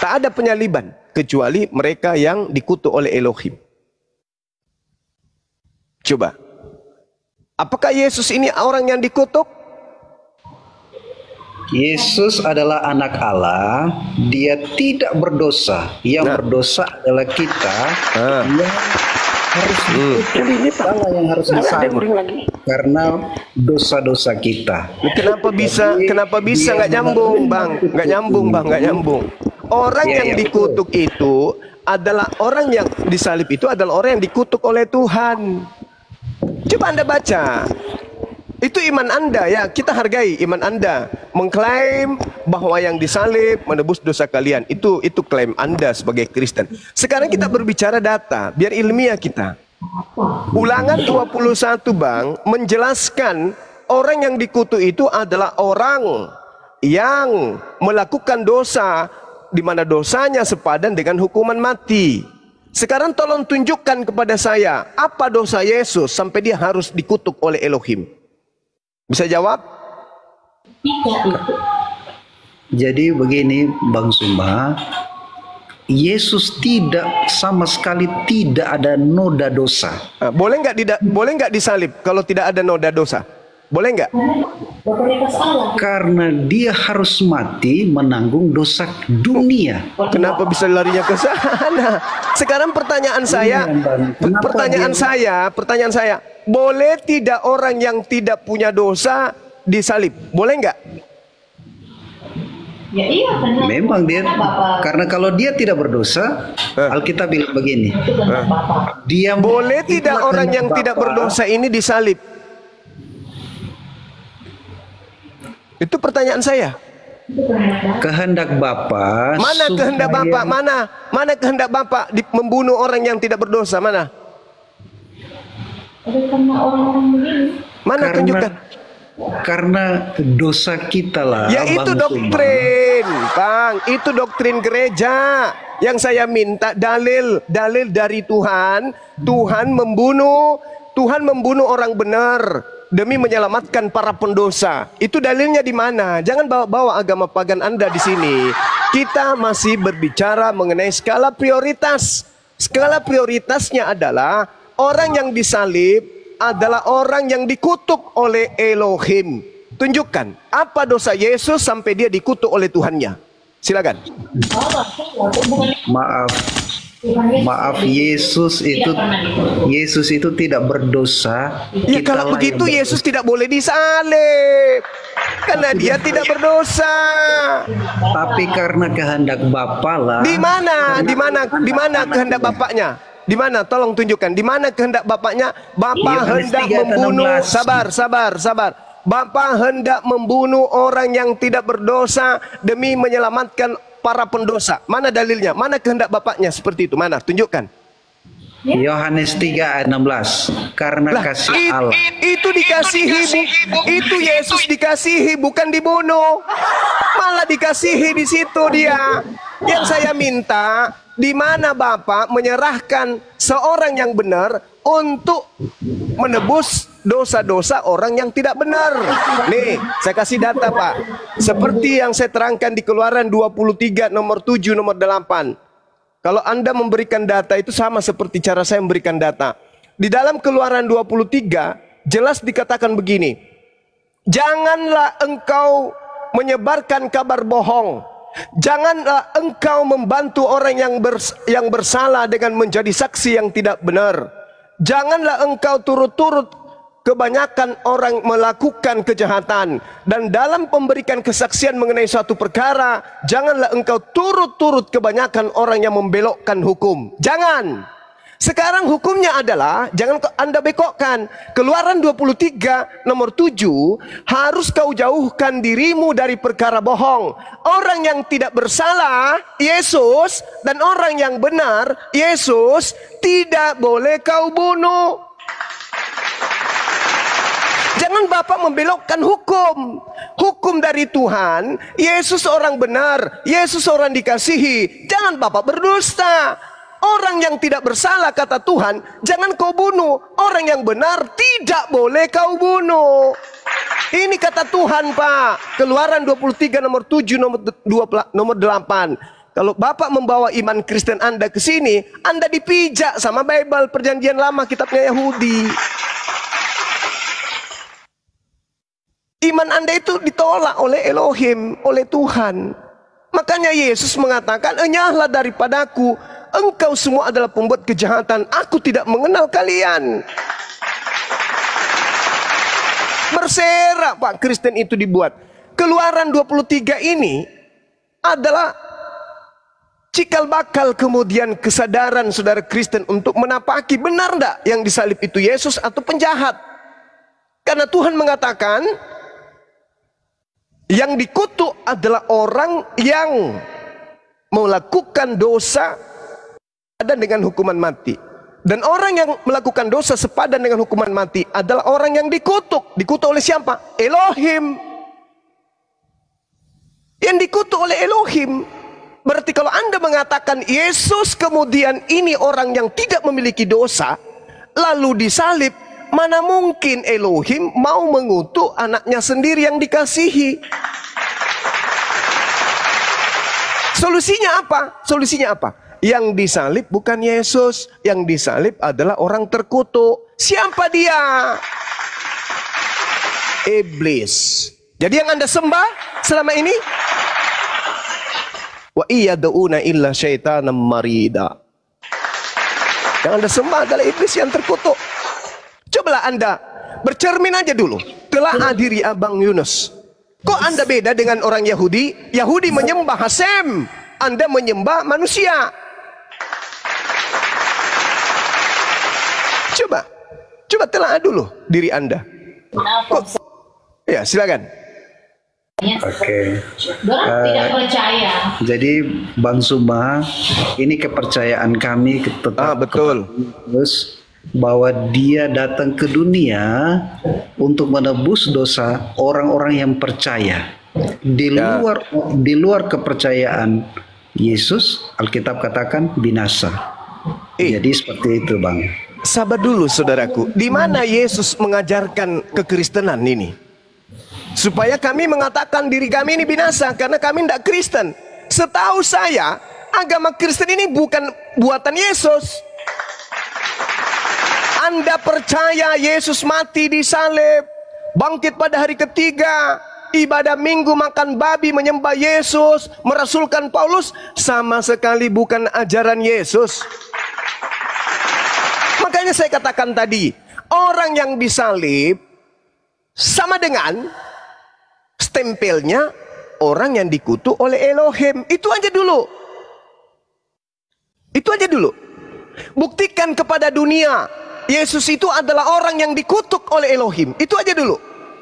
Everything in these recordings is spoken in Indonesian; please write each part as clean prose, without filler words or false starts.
Tak ada penyaliban kecuali mereka yang dikutuk oleh Elohim. Coba, apakah Yesus ini orang yang dikutuk? Yesus adalah anak Allah, dia tidak berdosa. Yang berdosa adalah kita yang harus dikutuk. Allah yang harus disalib karena dosa-dosa kita. Kenapa bisa nggak nyambung, Bang? Nggak nyambung, Bang, nggak nyambung. Orang yang dikutuk itu adalah orang yang disalib, itu adalah orang yang dikutuk oleh Tuhan. Coba Anda baca. Itu iman Anda, ya, kita hargai iman Anda. Mengklaim bahwa yang disalib menebus dosa kalian. Itu klaim Anda sebagai Kristen. Sekarang kita berbicara data, biar ilmiah kita. Ulangan 21, Bang, menjelaskan orang yang dikutuk itu adalah orang yang melakukan dosa, di mana dosanya sepadan dengan hukuman mati. Sekarang tolong tunjukkan kepada saya, apa dosa Yesus sampai dia harus dikutuk oleh Elohim? Bisa jawab? Jadi begini Bang Sumba, Yesus tidak sama sekali tidak ada noda dosa. Boleh nggak disalib kalau tidak ada noda dosa? Boleh nggak? Karena dia harus mati menanggung dosa dunia. Kenapa bisa larinya ke sana? Sekarang pertanyaan saya, boleh tidak orang yang tidak punya dosa disalib? Boleh nggak? Ya iya, memang dia, karena kalau dia tidak berdosa, Alkitab bilang begini. Dia boleh tidak orang yang tidak berdosa ini disalib? Itu pertanyaan saya. Kehendak Bapa. Mana kehendak Bapa? Mana kehendak Bapa membunuh orang yang tidak berdosa? Mana? Mana tunjukkan? Karena dosa kita lah. Ya itu doktrin, Bang. Itu doktrin gereja. Yang saya minta dalil dari Tuhan. Tuhan membunuh orang benar demi menyelamatkan para pendosa. Itu dalilnya di mana? Jangan bawa-bawa agama pagan Anda di sini. Kita masih berbicara mengenai skala prioritas. Skala prioritasnya adalah orang yang disalib adalah orang yang dikutuk oleh Elohim. Tunjukkan apa dosa Yesus sampai dia dikutuk oleh Tuhannya. Silakan. Maaf, Yesus itu tidak berdosa. Ya kalau begitu Yesus tidak boleh disalib karena dia tidak berdosa. Tapi karena kehendak Bapa lah. Di mana kehendak Bapaknya? Di mana? Tolong tunjukkan. Di mana kehendak Bapaknya? Bapa hendak membunuh. Sabar. Bapa hendak membunuh orang yang tidak berdosa demi menyelamatkan para pendosa. Mana dalilnya? Mana kehendak Bapaknya seperti itu? Mana? Tunjukkan. Yohanes 3 ayat 16. Karena kasih Allah. Itu dikasihi, itu Yesus dikasihi, bukan dibunuh. Malah dikasihi di situ dia. Yang saya minta, di mana Bapa menyerahkan seorang yang benar untuk menebus dosa-dosa orang yang tidak benar. Nih, saya kasih data, Pak. Seperti yang saya terangkan di Keluaran 23 nomor 7 nomor 8. Kalau Anda memberikan data itu sama seperti cara saya memberikan data. Di dalam Keluaran 23 jelas dikatakan begini. Janganlah engkau menyebarkan kabar bohong. Janganlah engkau membantu orang yang bersalah dengan menjadi saksi yang tidak benar. Janganlah engkau turut-turut kebanyakan orang melakukan kejahatan. Dan dalam memberikan kesaksian mengenai suatu perkara, janganlah engkau turut-turut kebanyakan orang yang membelokkan hukum. Jangan. Sekarang hukumnya adalah, jangan Anda bekokkan. Keluaran 23 nomor 7, harus kau jauhkan dirimu dari perkara bohong. Orang yang tidak bersalah, Yesus, dan orang yang benar, Yesus, tidak boleh kau bunuh. Jangan Bapak membelokkan hukum. Hukum dari Tuhan, Yesus orang benar, Yesus orang dikasihi. Jangan Bapak berdusta. Orang yang tidak bersalah kata Tuhan, jangan kau bunuh. Orang yang benar tidak boleh kau bunuh. Ini kata Tuhan, Pak. Keluaran 23 nomor 7 nomor 8. Kalau Bapak membawa iman Kristen Anda ke sini, Anda dipijak sama Bible Perjanjian Lama, kitabnya Yahudi. Iman Anda itu ditolak oleh Elohim, oleh Tuhan. Makanya Yesus mengatakan, enyahlah daripadaku, engkau semua adalah pembuat kejahatan, aku tidak mengenal kalian. Berserak Pak Kristen itu dibuat. Keluaran 23 ini adalah cikal bakal kemudian kesadaran saudara Kristen untuk menapaki benar enggak yang disalib itu Yesus atau penjahat. Karena Tuhan mengatakan yang dikutuk adalah orang yang melakukan dosa dan dengan hukuman mati. Dan orang yang melakukan dosa sepadan dengan hukuman mati adalah orang yang dikutuk. Dikutuk oleh siapa? Elohim. Yang dikutuk oleh Elohim. Berarti kalau Anda mengatakan Yesus kemudian ini orang yang tidak memiliki dosa, lalu disalib, mana mungkin Elohim mau mengutuk anaknya sendiri yang dikasihi? Solusinya apa? Solusinya apa? Yang disalib bukan Yesus, yang disalib adalah orang terkutuk. Siapa dia? Iblis. Jadi yang Anda sembah selama ini, wa iyad'una illa syaitanan marida. Yang Anda sembah adalah iblis yang terkutuk. Cobalah Anda bercermin aja dulu. Telah diri Abang Yunus. Kok Anda beda dengan orang Yahudi? Yahudi menyembah Hasem, Anda menyembah manusia. Coba telah dulu diri Anda. Kok? Ya, silakan. Oke. Tidak percaya. Jadi Bang Suma, ini kepercayaan kami tetap betul. Terus bahwa dia datang ke dunia untuk menebus dosa orang-orang yang percaya. Di luar kepercayaan Yesus, Alkitab katakan binasa. Jadi seperti itu, Bang. Sabar dulu saudaraku. Di mana Yesus mengajarkan kekristenan ini? Supaya kami mengatakan diri kami ini binasa karena kami tidak Kristen. Setahu saya, agama Kristen ini bukan buatan Yesus. Anda percaya Yesus mati disalib, bangkit pada hari ketiga, ibadah minggu makan babi, menyembah Yesus, merasulkan Paulus, sama sekali bukan ajaran Yesus. Makanya saya katakan tadi, orang yang disalib sama dengan stempelnya orang yang dikutuk oleh Elohim. Itu aja dulu. Itu aja dulu. Buktikan kepada dunia Yesus itu adalah orang yang dikutuk oleh Elohim. Itu aja dulu.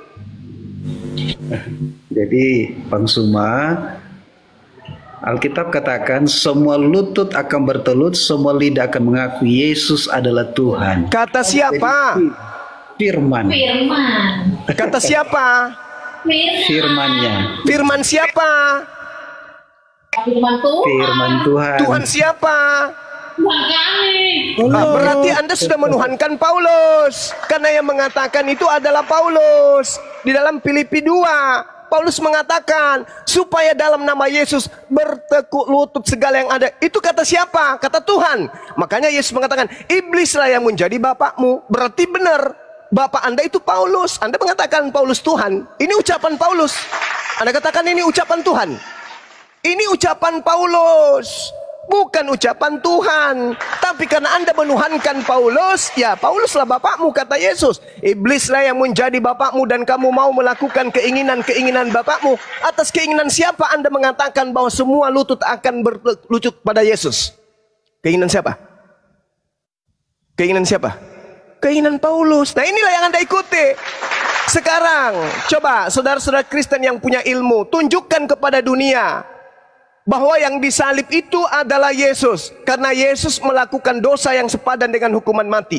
Jadi Bang Suma, Alkitab katakan semua lutut akan bertelut, semua lidah akan mengaku Yesus adalah Tuhan. Kata siapa? Firman. Kata siapa? Firmannya. Firman siapa? Firman Tuhan. Firman Tuhan. Tuhan siapa? Tuhan kami. Berarti Anda sudah menuhankan Paulus. Karena yang mengatakan itu adalah Paulus. Di dalam Filipi 2, Paulus mengatakan supaya dalam nama Yesus bertekuk lutut segala yang ada. Itu kata siapa? Kata Tuhan. Makanya Yesus mengatakan iblislah yang menjadi bapakmu. Berarti benar, bapak Anda itu Paulus. Anda mengatakan Paulus Tuhan. Ini ucapan Paulus. Anda katakan ini ucapan Tuhan. Ini ucapan Paulus, bukan ucapan Tuhan. Tapi karena Anda menuhankan Paulus, ya Pauluslah bapakmu, kata Yesus. Iblislah yang menjadi bapakmu dan kamu mau melakukan keinginan-keinginan bapakmu. Atas keinginan siapa Anda mengatakan bahwa semua lutut akan berlutut pada Yesus? Keinginan siapa? Keinginan siapa? Keinginan Paulus. Nah inilah yang Anda ikuti. Sekarang coba saudara-saudara Kristen yang punya ilmu, tunjukkan kepada dunia bahwa yang disalib itu adalah Yesus. Karena Yesus melakukan dosa yang sepadan dengan hukuman mati.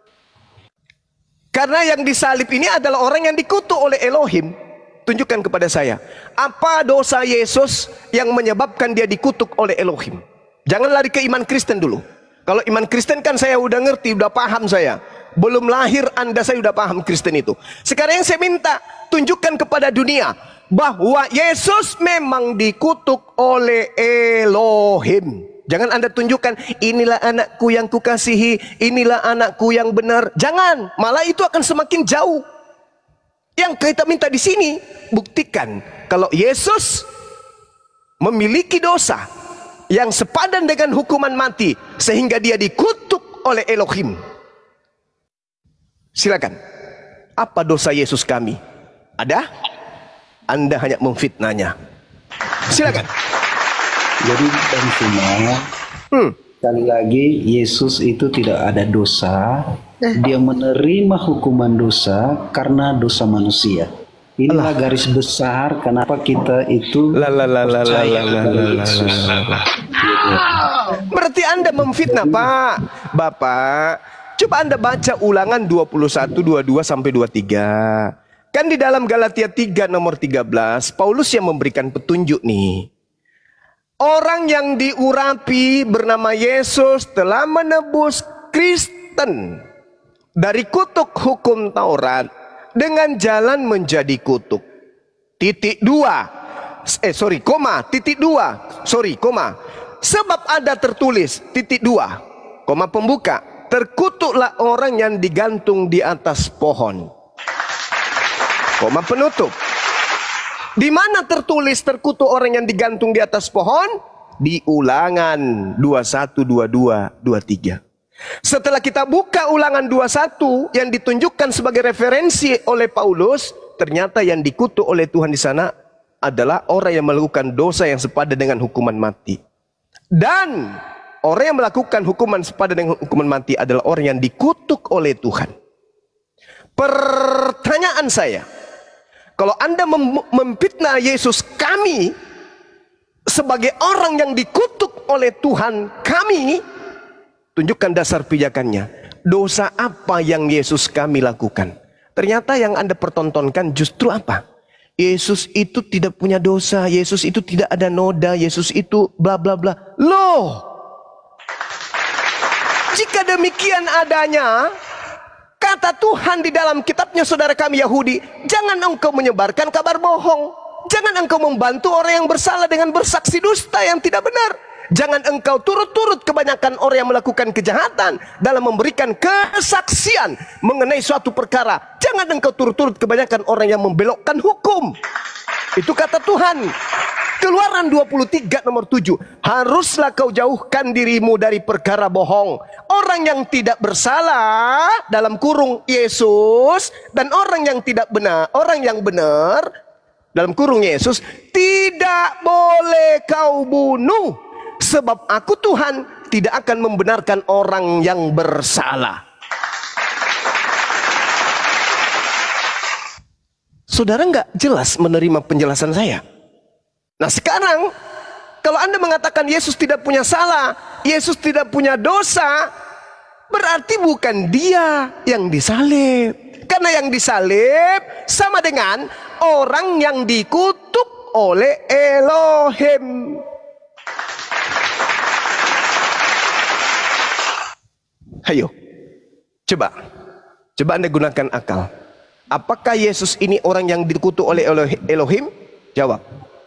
Karena yang disalib ini adalah orang yang dikutuk oleh Elohim. Tunjukkan kepada saya, apa dosa Yesus yang menyebabkan dia dikutuk oleh Elohim? Jangan lari ke iman Kristen dulu. Kalau iman Kristen kan saya udah ngerti, udah paham saya. Belum lahir Anda saya udah paham Kristen itu. Sekarang yang saya minta, tunjukkan kepada dunia bahwa Yesus memang dikutuk oleh Elohim. Jangan Anda tunjukkan, inilah anakku yang kukasihi, inilah anakku yang benar. Jangan, malah itu akan semakin jauh. Yang kita minta di sini, buktikan kalau Yesus memiliki dosa yang sepadan dengan hukuman mati, sehingga dia dikutuk oleh Elohim. Silakan. Apa dosa Yesus kami? Ada? Anda hanya memfitnahnya. Silakan. Jadi dan semua sekali lagi Yesus itu tidak ada dosa. Dia menerima hukuman dosa karena dosa manusia. Inilah garis besar kenapa kita itu percaya kepada Yesus. Berarti Anda memfitnah, Pak. Bapak, coba Anda baca Ulangan 21, 22 sampai 23. Kan di dalam Galatia 3 nomor 13, Paulus yang memberikan petunjuk nih. Orang yang diurapi bernama Yesus telah menebus Kristen dari kutuk hukum Taurat dengan jalan menjadi kutuk. Titik 2. Sebab ada tertulis titik 2, koma pembuka, terkutuklah orang yang digantung di atas pohon. Koma penutup. Di mana tertulis terkutuk orang yang digantung di atas pohon? Di Ulangan 21, 22, 23. Setelah kita buka Ulangan 21 yang ditunjukkan sebagai referensi oleh Paulus, ternyata yang dikutuk oleh Tuhan di sana adalah orang yang melakukan dosa yang sepadan dengan hukuman mati. Dan orang yang melakukan hukuman sepadan dengan hukuman mati adalah orang yang dikutuk oleh Tuhan. Pertanyaan saya, kalau Anda memfitnah Yesus kami sebagai orang yang dikutuk oleh Tuhan kami, tunjukkan dasar pijakannya. Dosa apa yang Yesus kami lakukan? Ternyata yang Anda pertontonkan justru apa? Yesus itu tidak punya dosa, Yesus itu tidak ada noda, Yesus itu bla bla bla. Loh, jika demikian adanya, kata Tuhan di dalam kitabnya saudara kami Yahudi, jangan engkau menyebarkan kabar bohong. Jangan engkau membantu orang yang bersalah dengan bersaksi dusta yang tidak benar. Jangan engkau turut-turut kebanyakan orang yang melakukan kejahatan dalam memberikan kesaksian mengenai suatu perkara. Jangan engkau turut-turut kebanyakan orang yang membelokkan hukum. Itu kata Tuhan. Keluaran 23 nomor 7. Haruslah kau jauhkan dirimu dari perkara bohong. Orang yang tidak bersalah dalam kurung Yesus dan orang yang tidak benar, orang yang benar dalam kurung Yesus tidak boleh kau bunuh. Sebab aku Tuhan tidak akan membenarkan orang yang bersalah. Saudara nggak jelas menerima penjelasan saya? Nah sekarang, kalau Anda mengatakan Yesus tidak punya salah, Yesus tidak punya dosa, berarti bukan dia yang disalib. Karena yang disalib sama dengan orang yang dikutuk oleh Elohim. Ayo, coba Anda gunakan akal. Apakah Yesus ini orang yang dikutuk oleh Elohim? Jawab.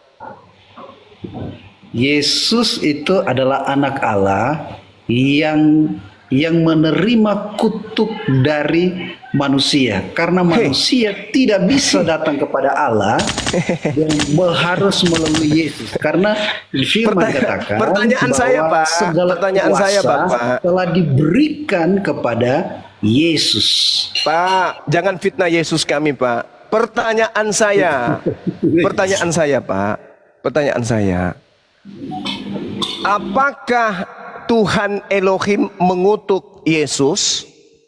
Yesus itu adalah anak Allah yang menerima kutuk dari manusia, karena manusia tidak bisa datang kepada Allah dan harus melalui Yesus, karena firman katakan pertanyaan bahwa saya, Pak, segala kuasa telah diberikan kepada Yesus. Pak, jangan fitnah Yesus kami, Pak. Pertanyaan saya, Pak, pertanyaan saya, apakah Tuhan Elohim mengutuk Yesus?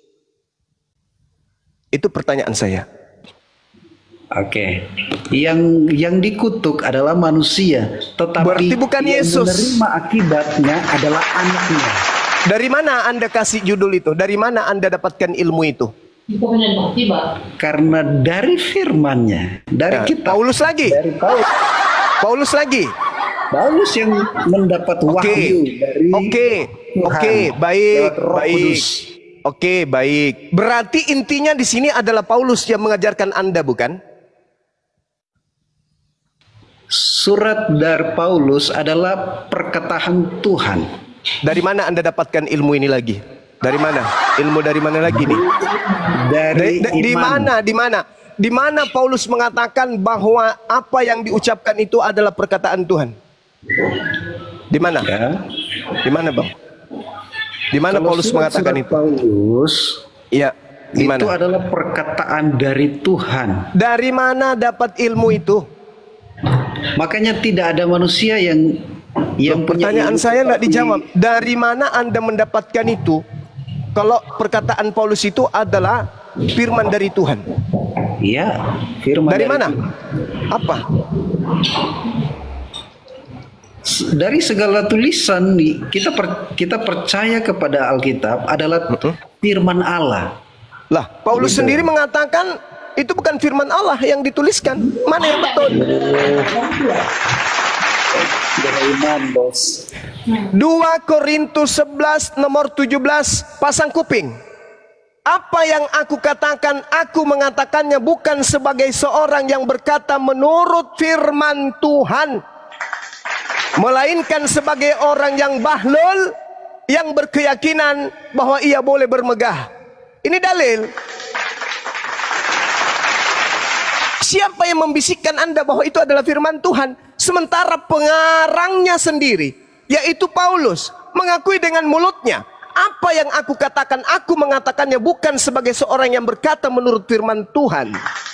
Itu pertanyaan saya. Oke. Yang dikutuk adalah manusia, tetapi berarti bukan yang Yesus. menerima akibatnya adalah anaknya. Dari mana Anda kasih judul itu? Dari mana Anda dapatkan ilmu itu? Karena dari firman-Nya, dari kita. Paulus lagi. Dari Paulus. Paulus yang mendapat wahyu dari Tuhan baik, lewat Roh Kudus. Oke, baik. Berarti intinya di sini adalah Paulus yang mengajarkan Anda, bukan? Surat dari Paulus adalah perkataan Tuhan. Dari mana Anda dapatkan ilmu ini lagi? Dari mana? Ilmu dari mana lagi nih? Di mana Paulus mengatakan bahwa apa yang diucapkan itu adalah perkataan Tuhan? Di mana? Ya. Di mana, Bang? Di mana Paulus mengatakan itu? Paulus, iya, di mana? itu adalah perkataan dari Tuhan. Dari mana dapat ilmu itu? Makanya tidak ada manusia yang punya pertanyaan ilmu saya nggak seperti- dijawab. Dari mana Anda mendapatkan itu? Kalau perkataan Paulus itu adalah firman dari Tuhan. Iya, firman Dari mana? Tuhan. Apa? Dari segala tulisan kita percaya kepada Alkitab adalah firman Allah. Lah, Paulus sendiri mengatakan itu bukan firman Allah yang dituliskan. Mana yang betul? Beriman, bos. 2 Korintus 11 nomor 17, pasang kuping. Apa yang aku katakan, aku mengatakannya bukan sebagai seorang yang berkata menurut firman Tuhan, melainkan sebagai orang yang bahlul, yang berkeyakinan bahwa ia boleh bermegah. Ini dalil. Siapa yang membisikkan Anda bahwa itu adalah firman Tuhan? Sementara pengarangnya sendiri, yaitu Paulus, mengakui dengan mulutnya, apa yang aku katakan, aku mengatakannya bukan sebagai seorang yang berkata menurut firman Tuhan.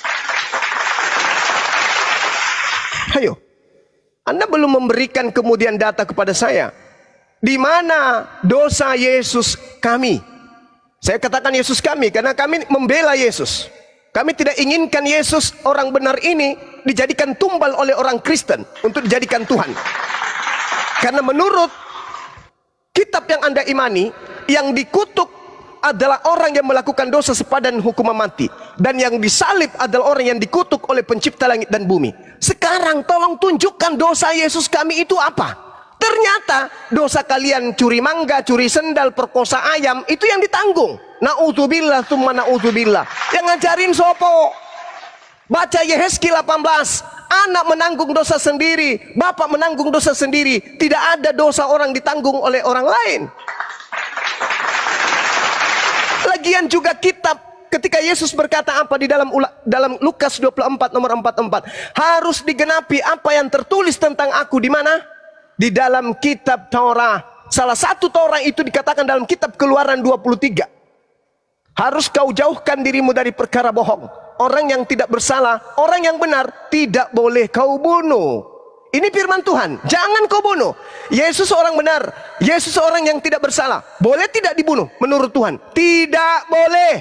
Ayo, Anda belum memberikan kemudian data kepada saya. Di mana dosa Yesus kami? Saya katakan Yesus kami karena kami membela Yesus. Kami tidak inginkan Yesus orang benar ini dijadikan tumbal oleh orang Kristen untuk dijadikan Tuhan. Karena menurut kitab yang Anda imani, yang dikutuk adalah orang yang melakukan dosa sepadan hukuman mati. Dan yang disalib adalah orang yang dikutuk oleh pencipta langit dan bumi. Sekarang tolong tunjukkan dosa Yesus kami itu apa? Ternyata dosa kalian curi mangga, curi sendal, perkosa ayam, itu yang ditanggung. Na'udzubillah, tsumma na'udzubillah. Yang ngajarin sopo? Baca Yehezkiel 18. Anak menanggung dosa sendiri, bapak menanggung dosa sendiri. Tidak ada dosa orang ditanggung oleh orang lain. Lagian juga kitab, ketika Yesus berkata apa di dalam Lukas 24 nomor 44, harus digenapi apa yang tertulis tentang aku di mana? Di dalam kitab Taurat. Salah satu Taurat itu dikatakan dalam kitab Keluaran 23. Harus kau jauhkan dirimu dari perkara bohong. Orang yang tidak bersalah, orang yang benar tidak boleh kau bunuh. Ini firman Tuhan. Jangan kau bunuh. Yesus orang benar, Yesus orang yang tidak bersalah. Boleh tidak dibunuh menurut Tuhan? Tidak boleh.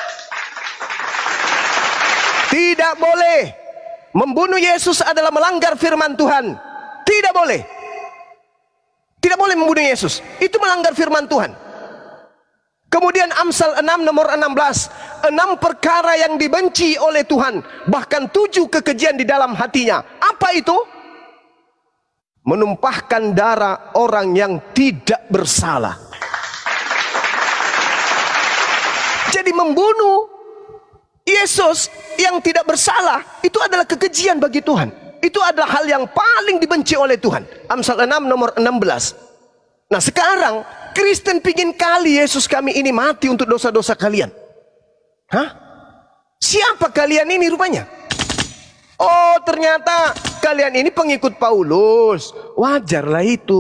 Tidak boleh. Membunuh Yesus adalah melanggar firman Tuhan. Tidak boleh. Tidak boleh membunuh Yesus. Itu melanggar firman Tuhan. Kemudian Amsal 6 nomor 16. 6 perkara yang dibenci oleh Tuhan. Bahkan 7 kekejian di dalam hatinya. Apa itu? Menumpahkan darah orang yang tidak bersalah. Jadi membunuh Yesus yang tidak bersalah itu adalah kekejian bagi Tuhan. Itu adalah hal yang paling dibenci oleh Tuhan. Amsal 6 nomor 16. Nah sekarang Kristen pingin kali Yesus kami ini mati untuk dosa-dosa kalian. Hah? Siapa kalian ini rupanya? Oh ternyata kalian ini pengikut Paulus. Wajarlah itu.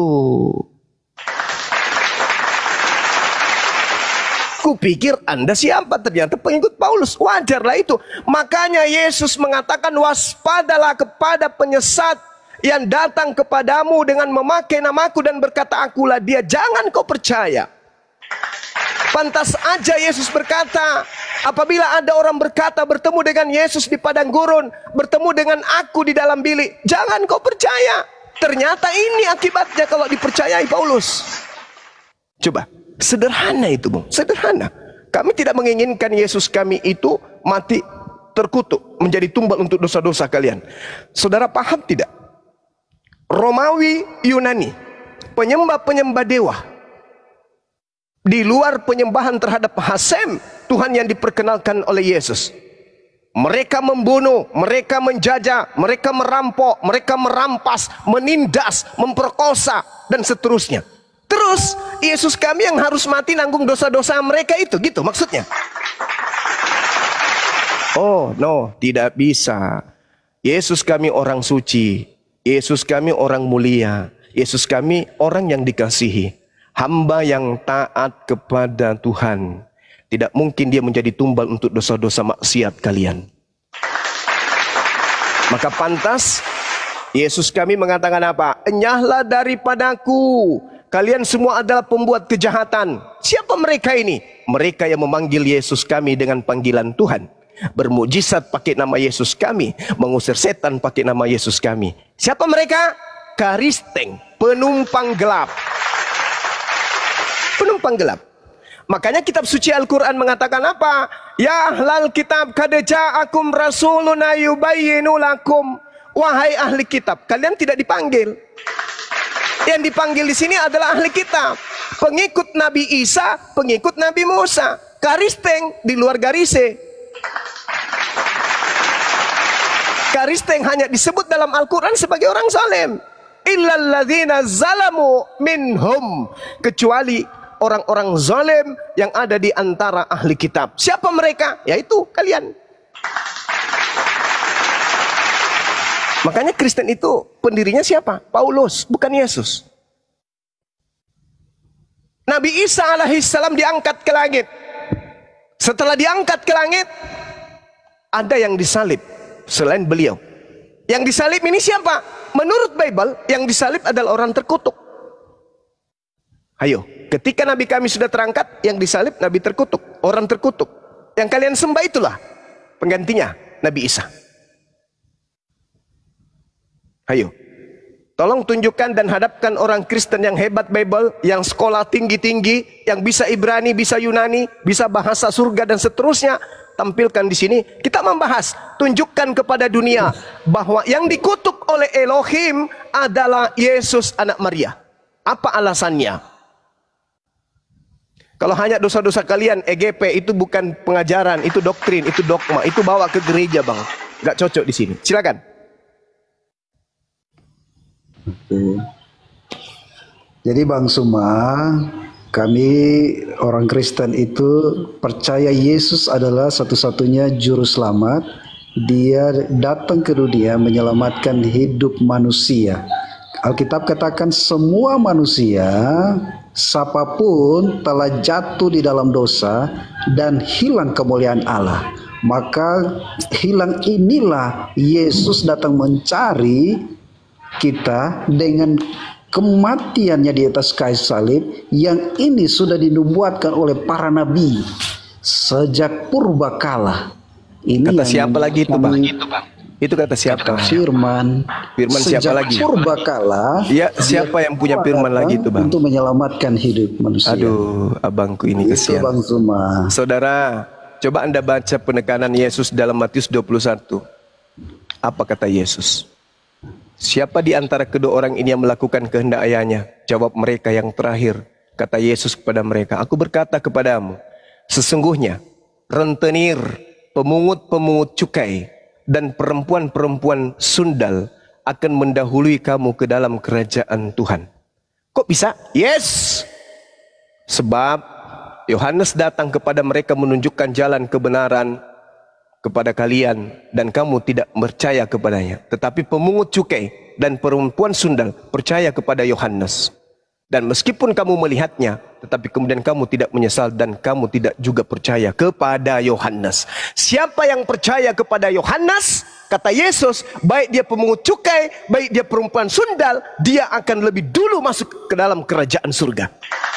Kupikir Anda siapa? Ternyata pengikut Paulus. Wajarlah itu. Makanya Yesus mengatakan waspadalah kepada penyesat yang datang kepadamu dengan memakai namaku dan berkata akulah dia. Jangan kau percaya. Pantas aja Yesus berkata, apabila ada orang berkata bertemu dengan Yesus di padang gurun, bertemu dengan aku di dalam bilik, jangan kau percaya. Ternyata ini akibatnya kalau dipercayai Paulus. Coba, sederhana itu Bung, sederhana. Kami tidak menginginkan Yesus kami itu mati terkutuk, menjadi tumbal untuk dosa-dosa kalian. Saudara paham tidak? Romawi, Yunani, penyembah-penyembah dewa. Di luar penyembahan terhadap Hasem, Tuhan yang diperkenalkan oleh Yesus. Mereka membunuh, mereka menjajah, mereka merampok, mereka merampas, menindas, memperkosa, dan seterusnya. Terus, Yesus kami yang harus mati nanggung dosa-dosa mereka itu, gitu maksudnya. Oh, no, tidak bisa. Yesus kami orang suci, Yesus kami orang mulia, Yesus kami orang yang dikasihi. Hamba yang taat kepada Tuhan. Tidak mungkin dia menjadi tumbal untuk dosa-dosa maksiat kalian. Maka pantas Yesus kami mengatakan apa? Enyahlah daripadaku. Kalian semua adalah pembuat kejahatan. Siapa mereka ini? Mereka yang memanggil Yesus kami dengan panggilan Tuhan. Bermujizat pakai nama Yesus kami. Mengusir setan pakai nama Yesus kami. Siapa mereka? Karisteng, penumpang gelap. Penumpang gelap. Makanya kitab suci Al-Quran mengatakan apa? Ya ahlal kitab kad ja'akum rasuluna yubayyinu lakum. Wahai ahli kitab, kalian tidak dipanggil. Yang dipanggil di sini adalah ahli kitab. Pengikut Nabi Isa, pengikut Nabi Musa. Karisteng di luar garise. Karisteng hanya disebut dalam Al-Quran sebagai orang zalim. Illalladzina zalamu minhum. Kecuali orang-orang zalim yang ada di antara ahli kitab. Siapa mereka? Yaitu kalian. Makanya Kristen itu pendirinya siapa? Paulus, bukan Yesus. Nabi Isa alaihissalam diangkat ke langit. Setelah diangkat ke langit, ada yang disalib selain beliau. Yang disalib ini siapa? Menurut Bible, yang disalib adalah orang terkutuk. Ayo, ketika Nabi kami sudah terangkat, yang disalib Nabi terkutuk, orang terkutuk. Yang kalian sembah itulah penggantinya Nabi Isa. Ayo, tolong tunjukkan dan hadapkan orang Kristen yang hebat Bible, yang sekolah tinggi-tinggi, yang bisa Ibrani, bisa Yunani, bisa bahasa surga dan seterusnya. Tampilkan di sini. Kita membahas, tunjukkan kepada dunia bahwa yang dikutuk oleh Elohim adalah Yesus anak Maria. Apa alasannya? Kalau hanya dosa-dosa kalian, EGP itu bukan pengajaran, itu doktrin, itu dogma, itu bawa ke gereja bang. Gak cocok di sini. Silakan. Jadi Bang Suma, kami orang Kristen itu percaya Yesus adalah satu-satunya juru selamat. Dia datang ke dunia menyelamatkan hidup manusia. Alkitab katakan semua manusia, siapapun telah jatuh di dalam dosa dan hilang kemuliaan Allah. Maka hilang inilah Yesus datang mencari kita dengan kematiannya di atas kayu salib, yang ini sudah dinubuatkan oleh para nabi sejak purbakala. Ini kata siapa lagi itu bang? Itu kata siapa? Firman. Firman siapa lagi? Purbakala. Ya, siapa yang punya firman lagi itu bang? Untuk menyelamatkan hidup manusia. Aduh, abangku ini kesian. Bang Suma. Saudara, coba Anda baca penekanan Yesus dalam Matius 21. Apa kata Yesus? Siapa di antara kedua orang ini yang melakukan kehendak ayahnya? Jawab mereka yang terakhir. Kata Yesus kepada mereka, aku berkata kepadamu, sesungguhnya rentenir, pemungut-pemungut cukai, dan perempuan-perempuan sundal akan mendahului kamu ke dalam kerajaan Tuhan. Kok bisa? Yes! Sebab Yohanes datang kepada mereka menunjukkan jalan kebenaran kepada kalian, dan kamu tidak percaya kepadanya. Tetapi pemungut cukai dan perempuan sundal percaya kepada Yohanes. Dan meskipun kamu melihatnya, tetapi kemudian kamu tidak menyesal dan kamu tidak juga percaya kepada Yohanes. Siapa yang percaya kepada Yohanes, kata Yesus, baik dia pemungut cukai, baik dia perempuan sundal, dia akan lebih dulu masuk ke dalam kerajaan surga.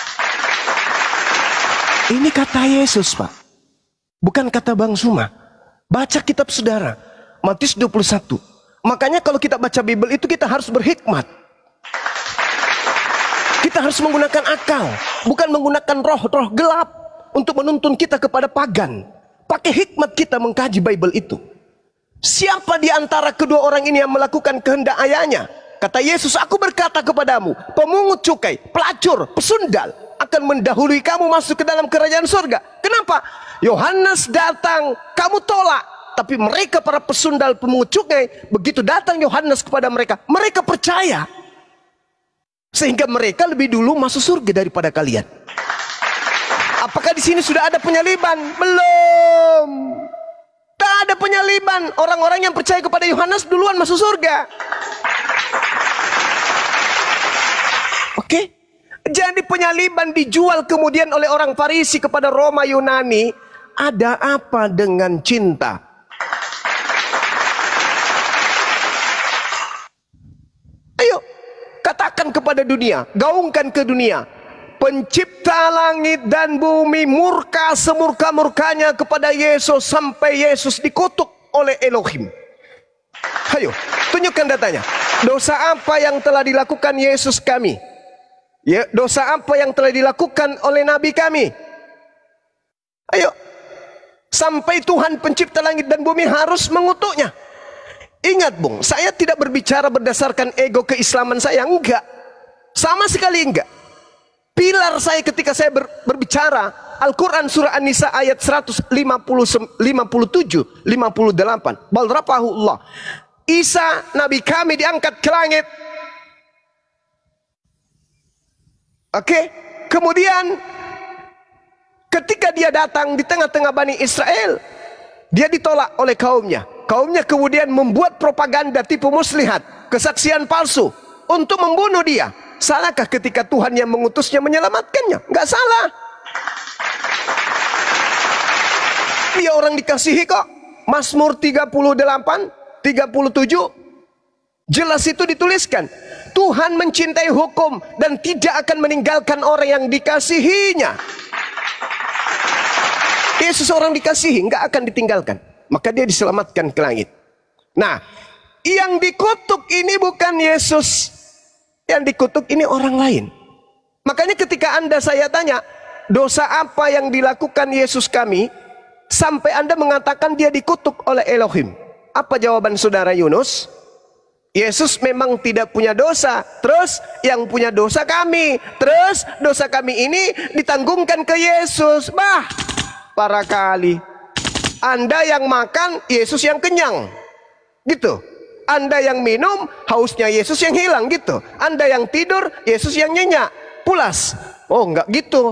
Ini kata Yesus, Pak. Bukan kata Bang Suma. Baca kitab saudara, Matius 21. Makanya kalau kita baca Bible itu kita harus berhikmat. Kita harus menggunakan akal, bukan menggunakan roh-roh gelap untuk menuntun kita kepada pagan. Pakai hikmat kita mengkaji Bible itu. Siapa di antara kedua orang ini yang melakukan kehendak ayahnya? Kata Yesus, aku berkata kepadamu, pemungut cukai, pelacur, pesundal akan mendahului kamu masuk ke dalam kerajaan surga. Kenapa? Yohanes datang, kamu tolak. Tapi mereka para pesundal pemungut cukai, begitu datang Yohanes kepada mereka, mereka percaya. Sehingga mereka lebih dulu masuk surga daripada kalian. Apakah di sini sudah ada penyaliban? Belum. Tak ada penyaliban. Orang-orang yang percaya kepada Yohanes duluan masuk surga. Oke. Jadi penyaliban dijual kemudian oleh orang Farisi kepada Roma Yunani. Ada apa dengan cinta? Ayo, katakan kepada dunia, gaungkan ke dunia. Pencipta langit dan bumi murka semurka-murkanya kepada Yesus sampai Yesus dikutuk oleh Elohim. Ayo, tunjukkan datanya. Dosa apa yang telah dilakukan Yesus kami? Ya, dosa apa yang telah dilakukan oleh Nabi kami? Ayo, sampai Tuhan pencipta langit dan bumi harus mengutuknya. Ingat bung, saya tidak berbicara berdasarkan ego keislaman saya, enggak. Sama sekali enggak. Pilar saya ketika saya berbicara Al-Quran surah An-Nisa ayat 157, 58. Bal rafa'ahullah. Isa Nabi kami diangkat ke langit. Oke, kemudian ketika dia datang di tengah-tengah Bani Israel, dia ditolak oleh kaumnya. Kaumnya kemudian membuat propaganda tipu muslihat, kesaksian palsu untuk membunuh dia. Salahkah ketika Tuhan yang mengutusnya menyelamatkannya? Enggak salah. Dia orang dikasihi kok. Mazmur 38, 37 jelas itu dituliskan. Tuhan mencintai hukum dan tidak akan meninggalkan orang yang dikasihinya. Yesus orang dikasihi, nggak akan ditinggalkan. Maka dia diselamatkan ke langit. Nah, yang dikutuk ini bukan Yesus. Yang dikutuk ini orang lain. Makanya ketika saya tanya, dosa apa yang dilakukan Yesus kami, sampai Anda mengatakan dia dikutuk oleh Elohim. Apa jawaban saudara Yunus? Yesus memang tidak punya dosa. Terus yang punya dosa kami. Terus dosa kami ini ditanggungkan ke Yesus. Bah, para kali. Anda yang makan, Yesus yang kenyang. Gitu. Anda yang minum, hausnya Yesus yang hilang. Gitu. Anda yang tidur, Yesus yang nyenyak. Pulas. Oh, enggak gitu.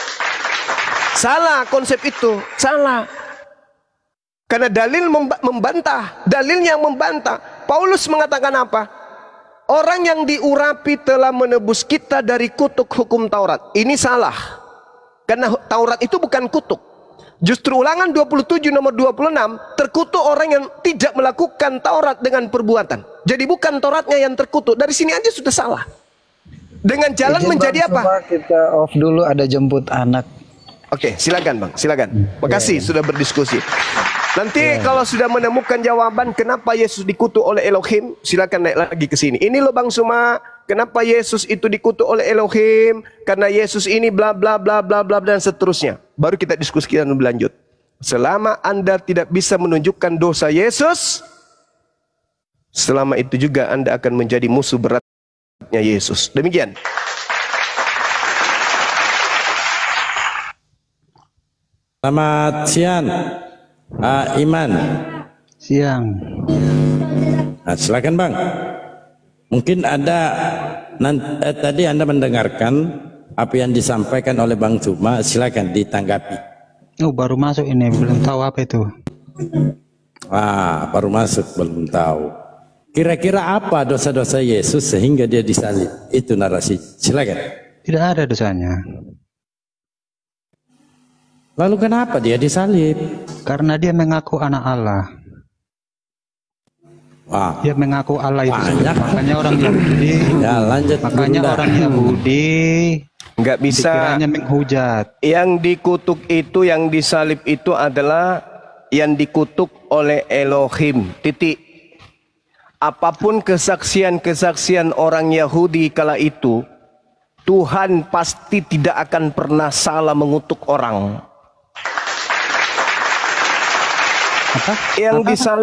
Salah konsep itu. Salah. Karena dalil membantah. Dalilnya yang membantah. Paulus mengatakan apa? Orang yang diurapi telah menebus kita dari kutuk hukum Taurat. Ini salah. Karena Taurat itu bukan kutuk. Justru Ulangan 27 nomor 26, terkutuk orang yang tidak melakukan Taurat dengan perbuatan. Jadi bukan Tauratnya yang terkutuk. Dari sini aja sudah salah. Dengan jalan menjadi apa? Kita off dulu, ada jemput anak. Oke, silakan Bang, silakan. Makasih sudah berdiskusi. Nanti kalau sudah menemukan jawaban kenapa Yesus dikutuk oleh Elohim, silakan naik lagi ke sini. Ini loh Bang Suma, kenapa Yesus itu dikutuk oleh Elohim? Karena Yesus ini bla bla bla bla bla dan seterusnya. Baru kita diskusikan lebih lanjut. Selama Anda tidak bisa menunjukkan dosa Yesus, selama itu juga Anda akan menjadi musuh beratnya Yesus. Demikian. Selamat siang, Iman. Siang. Nah, silakan Bang. Mungkin tadi Anda mendengarkan apa yang disampaikan oleh Bang Cuma, silakan ditanggapi. Oh, baru masuk ini, belum tahu apa itu. Baru masuk, belum tahu. Kira-kira apa dosa-dosa Yesus sehingga dia disalib? Itu narasi. Silakan. Tidak ada dosanya. Lalu kenapa dia disalib? Karena dia mengaku anak Allah. Dia mengaku Allah itu. Makanya orang Yahudi. Ya, lanjut. Makanya orang Yahudi nggak bisa. Pikirannya menghujat. Yang dikutuk itu, yang disalib itu adalah yang dikutuk oleh Elohim. Titik. Apapun kesaksian-kesaksian orang Yahudi kala itu, Tuhan pasti tidak akan pernah salah mengutuk orang. Apa? Yang Apa? disalib,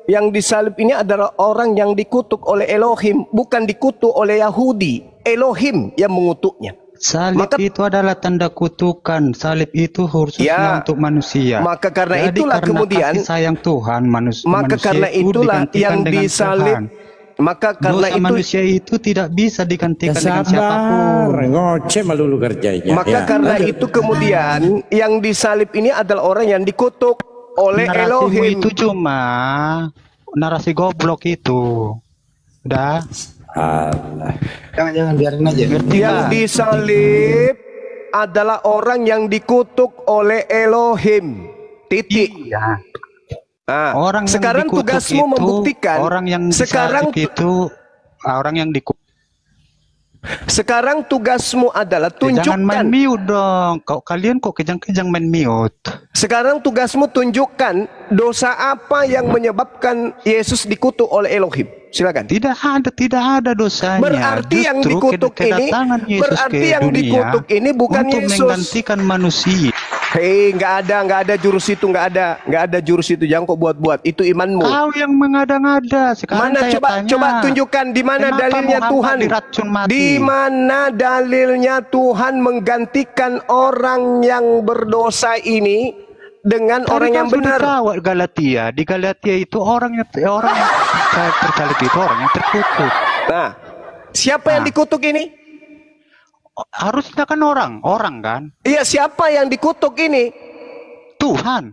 Yang disalib ini adalah orang yang dikutuk oleh Elohim, bukan dikutuk oleh Yahudi. Elohim yang mengutuknya. Salib itu adalah tanda kutukan. Salib itu khususnya untuk manusia. Maka karena Jadi, itulah karena kemudian kasih sayang Tuhan maka manusia karena itu itulah digantikan yang dengan disalib. Tuhan. Maka karena Dosa itu manusia itu tidak bisa digantikan dengan Sabar, siapapun. ngoceh melulu kerjanya. maka Ya. karena itu kemudian yang disalib ini adalah orang yang dikutuk oleh Narasimu Elohim. itu cuma narasi goblok itu. Udah. Allah. Jangan biarin aja. Ngerti Yang nggak? disalib adalah orang yang dikutuk oleh Elohim. Titik. Iya. Nah, Orang yang sekarang dikutuk tugasmu itu, membuktikan. orang yang sekarang disalib itu orang yang dikutuk. sekarang tugasmu adalah Jangan main tunjukkan. mute dong. Kalian kok kejang-kejang main mute. Sekarang tugasmu tunjukkan dosa apa yang menyebabkan Yesus dikutuk oleh Elohim. Silakan. Tidak ada dosanya. Berarti yang Justru dikutuk ini, kedatangan Yesus berarti ke yang dunia dikutuk ini bukan untuk Yesus. menggantikan manusia. Hei, nggak ada jurus itu, nggak ada jurus itu. Jangan kok buat-buat. Itu imanmu. Kau yang mengada-ngada. Sekarang Mana saya coba tanya, tunjukkan di mana kenapa dalilnya Muhammad Tuhan? diracun mati? Di mana dalilnya Tuhan menggantikan orang yang berdosa ini dengan Tadi orang kan yang sudah benar? jawab Galatia. Di Galatia itu orang yang tersalib itu orang yang terkutuk. Nah, siapa yang dikutuk ini? Harusnya kan orang kan? Iya, siapa yang dikutuk ini? Tuhan.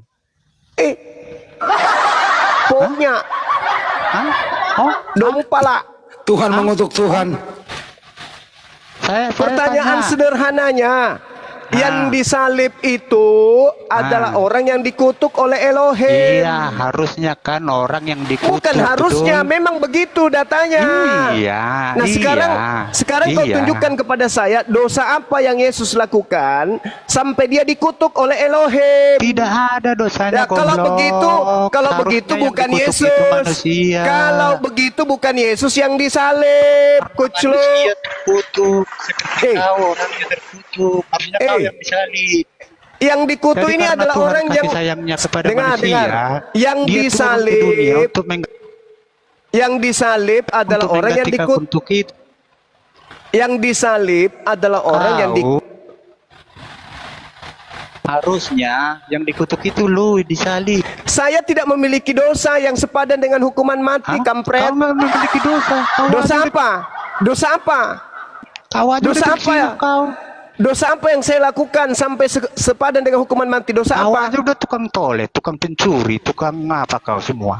Pokoknya Hah? Oh, dong pala. Tuhan mengutuk Tuhan. saya Pertanyaan tanya. sederhananya, yang disalib itu adalah orang yang dikutuk oleh Elohim. Iya, harusnya kan orang yang dikutuk. Bukan harusnya, betul? memang begitu datanya. Iya. Nah, sekarang kau tunjukkan kepada saya dosa apa yang Yesus lakukan sampai dia dikutuk oleh Elohim. Tidak ada dosanya. Ya, kalau goblok. begitu Harusnya yang bukan dikutuk Yesus. itu manusia. Kalau begitu bukan Yesus yang disalib, kucluk. Manusia terkutuk. Seperti Eh. kau orangnya terkutuk. Harusnya kau yang disalib. Yang dikutuk Jadi ini karena adalah Tuhan orang kasih yang sayangnya kepada dengar, manusia, yang dia turun ke dunia disalib, untuk yang disalib adalah untuk orang yang menggantikan dikutuk. untuk itu. Yang disalib adalah orang yang Harusnya yang dikutuk itu lu disalib. Saya tidak memiliki dosa yang sepadan dengan hukuman mati, Hah? kampret. Kau memiliki dosa. Dosa apa? Dosa apa? Kau aja Dosa udah apa ya? Kau. Dosa apa yang saya lakukan sampai sepadan dengan hukuman mati? Dosa Kau apa? aja udah tukang tole, tukang pencuri, tukang apa kau semua?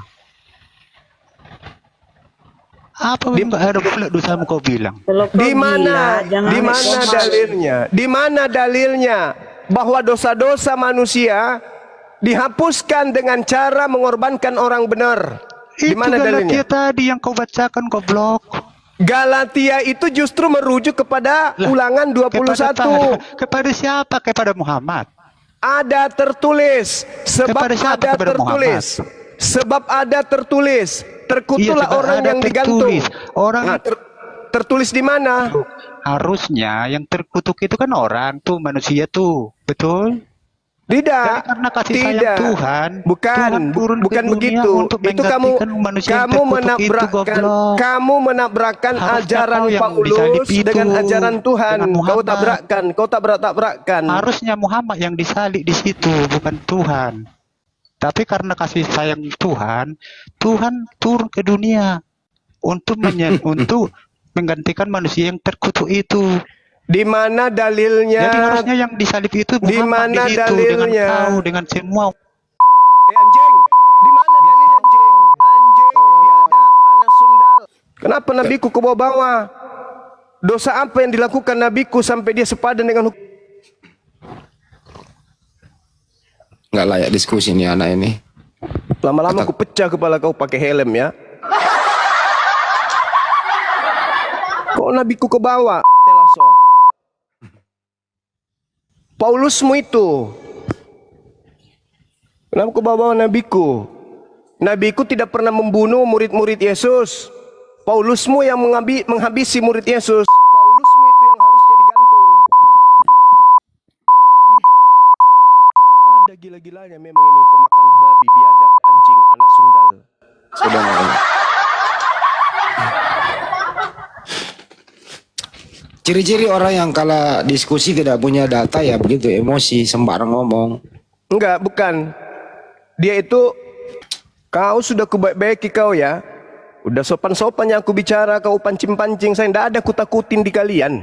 Apa enggak ada pula dosamu kau bilang? Di mana? Di mana dalilnya? Di mana dalilnya bahwa dosa-dosa manusia dihapuskan dengan cara mengorbankan orang benar? Di Itu mana Galatia dalilnya? tadi yang kau bacakan goblok. Galatia itu justru merujuk kepada Ulangan 21. Kepada siapa? Kepada Muhammad. Ada tertulis, sebab Kepada siapa? ada Kepada tertulis. Sebab ada tertulis, terkutuklah sebab orang ada yang digantung. tertulis. Orang Nah, tertulis di mana? harusnya yang terkutuk itu kan orang tuh, manusia tuh. Betul? Tidak. Jadi karena kasih sayang Tuhan, Bukan, Tuhan turun bukan ke dunia begitu. untuk Itu kamu menggantikan manusia yang kamu terkutuk itu, menabrakkan, goblok. kamu menabrakkan Harusnya ajaran kau yang Paulus disalib itu dengan ajaran Tuhan. dengan Kau Muhammad. tabrakkan, kau tabrakkan. Harusnya Muhammad yang disalib di situ, bukan Tuhan. Tapi karena kasih sayang Tuhan, Tuhan turun ke dunia untuk untuk menggantikan manusia yang terkutuk itu. Di mana dalilnya? Jadi harusnya yang disalib itu Di Muhammad mana di situ, dalilnya? dengan kau, dengan semua. Anjing, di mana dalilnya anjing? Anjing, biadab, anak sundal. Kenapa nabiku kau bawa-bawa? Dosa apa yang dilakukan nabiku sampai dia sepadan dengan hukum? Nggak layak diskusi nih anak ini. Lama-lama aku pecah kepala kau pakai helm ya. Kok nabiku ke bawah? Telaso. Paulusmu itu. Kenapa kau bawa nabiku? Nabiku tidak pernah membunuh murid-murid Yesus. Paulusmu yang menghabisi murid Yesus. Paulusmu itu yang harusnya digantung. Ada gila-gilanya memang ini, pemakan babi, biadab, anjing, anak sundal. Ciri-ciri orang yang kalau diskusi tidak punya data ya begitu, emosi, sembarang ngomong. Enggak, bukan. Dia itu, kau sudah kubaik-baiki kau ya. Udah sopan-sopannya aku bicara, kau pancing-pancing saya. Tidak ada kutakutin di kalian.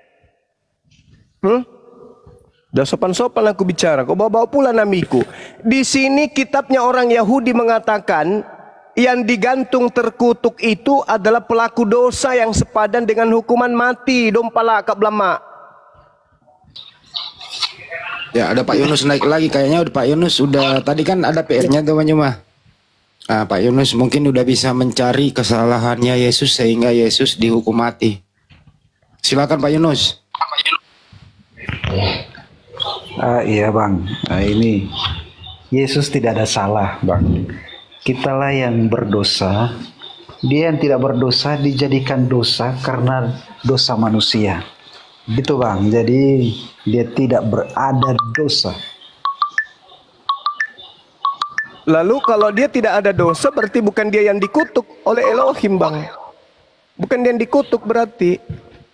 Udah sopan-sopan aku bicara, kau bawa-bawa pula namiku. Di sini kitabnya orang Yahudi mengatakan, yang digantung terkutuk itu adalah pelaku dosa yang sepadan dengan hukuman mati. Dompala kak belama. Ya ada Pak Yunus naik lagi kayaknya. Pak Yunus udah, tadi kan ada PR-nya tuh Mah. Nah, Pak Yunus mungkin udah bisa mencari kesalahannya Yesus sehingga Yesus dihukum mati. Silakan Pak Yunus. Iya bang, ini Yesus tidak ada salah bang. Kitalah yang berdosa, dia yang tidak berdosa dijadikan dosa karena dosa manusia. Gitu bang, jadi dia tidak berada dosa. Lalu kalau dia tidak ada dosa berarti bukan dia yang dikutuk oleh Elohim bang. Bukan dia yang dikutuk berarti.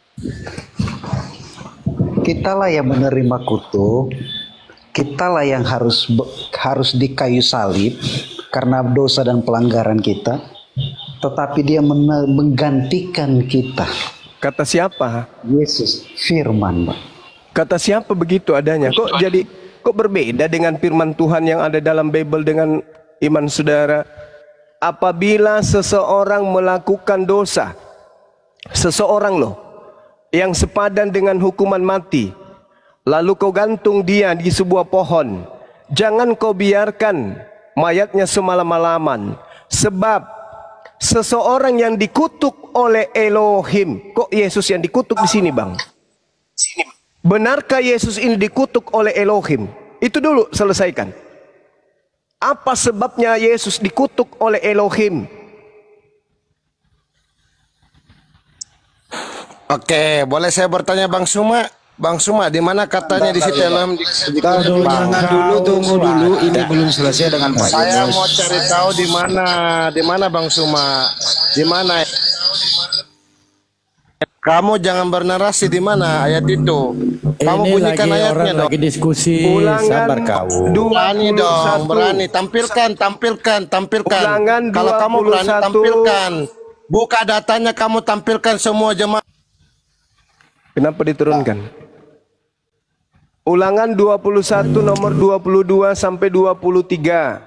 Kitalah yang menerima kutuk, kitalah yang harus di kayu salib karena dosa dan pelanggaran kita, tetapi dia menggantikan kita. Kata siapa? Yesus, firman Pak. Kata siapa begitu adanya? Kok berbeda dengan firman Tuhan yang ada dalam Bible dengan iman saudara? Apabila seseorang melakukan dosa, seseorang loh yang sepadan dengan hukuman mati, lalu kau gantung dia di sebuah pohon, jangan kau biarkan mayatnya semalam-malaman, sebab seseorang yang dikutuk oleh Elohim. Kok Yesus yang dikutuk di sini bang? Benarkah Yesus ini dikutuk oleh Elohim? Itu dulu selesaikan. Apa sebabnya Yesus dikutuk oleh Elohim? Oke, boleh saya bertanya Bang Suma? Bang Suma, di mana katanya di situ Elohim? Jangan dulu, tunggu dulu. Ini belum selesai dengan Pak Yunus. Saya mau cari tahu di mana Bang Suma? Di mana? Kamu jangan bernarasi di mana ayat itu. Kamu Ini bunyikan lagi ayatnya orang dong. lagi diskusi, Ulangan sabar kau. Berani dong, berani. Tampilkan. Ulangan Kalau kamu berani 21. tampilkan. Buka datanya, kamu tampilkan semua jemaah. Kenapa diturunkan? Ulangan 21 nomor 22 sampai 23.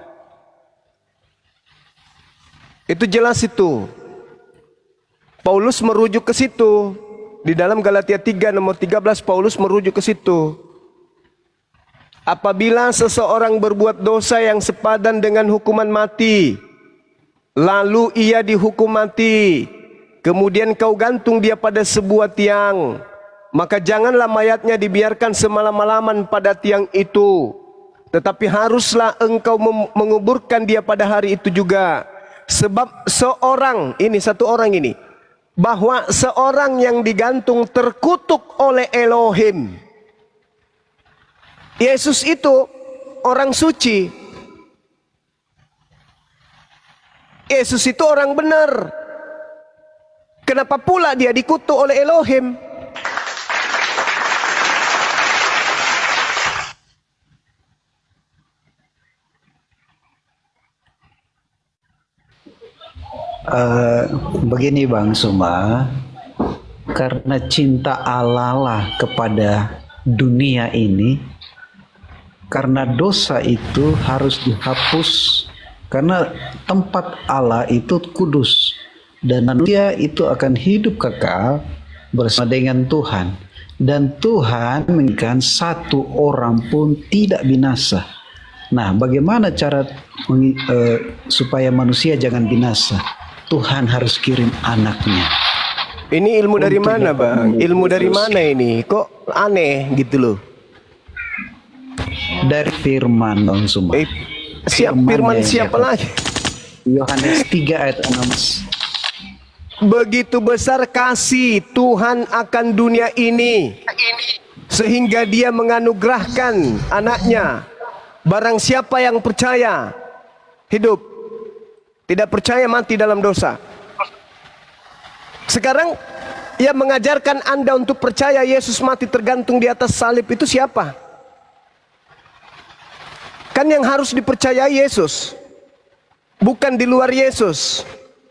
Itu jelas itu. Paulus merujuk ke situ. Di dalam Galatia 3 nomor 13 Paulus merujuk ke situ. Apabila seseorang berbuat dosa yang sepadan dengan hukuman mati, lalu ia dihukum mati, kemudian kau gantung dia pada sebuah tiang, maka janganlah mayatnya dibiarkan semalam-malaman pada tiang itu, tetapi haruslah engkau menguburkan dia pada hari itu juga. Sebab satu orang ini, bahwa seorang yang digantung terkutuk oleh Elohim. Yesus itu orang suci. Yesus itu orang benar. Kenapa pula dia dikutuk oleh Elohim? Begini Bang Suma, karena cinta Allah lah kepada dunia ini, karena dosa itu harus dihapus, karena tempat Allah itu kudus dan manusia itu akan hidup kekal bersama dengan Tuhan, dan Tuhan menginginkan satu orang pun tidak binasa. Nah, bagaimana cara supaya manusia jangan binasa? Tuhan harus kirim anaknya. Ini ilmu dari mana bang? Ilmu dari mana ini? Kok aneh gitu loh? Dari firman Bang Suma. Firman siapa lagi? Yohanes 3 ayat 6. Begitu besar kasih Tuhan akan dunia ini, sehingga dia menganugerahkan anaknya. Barang siapa yang percaya hidup, tidak percaya mati dalam dosa. Sekarang Yang mengajarkan Anda untuk percaya Yesus mati tergantung di atas salib itu siapa? Kan yang harus dipercayai Yesus, bukan di luar Yesus.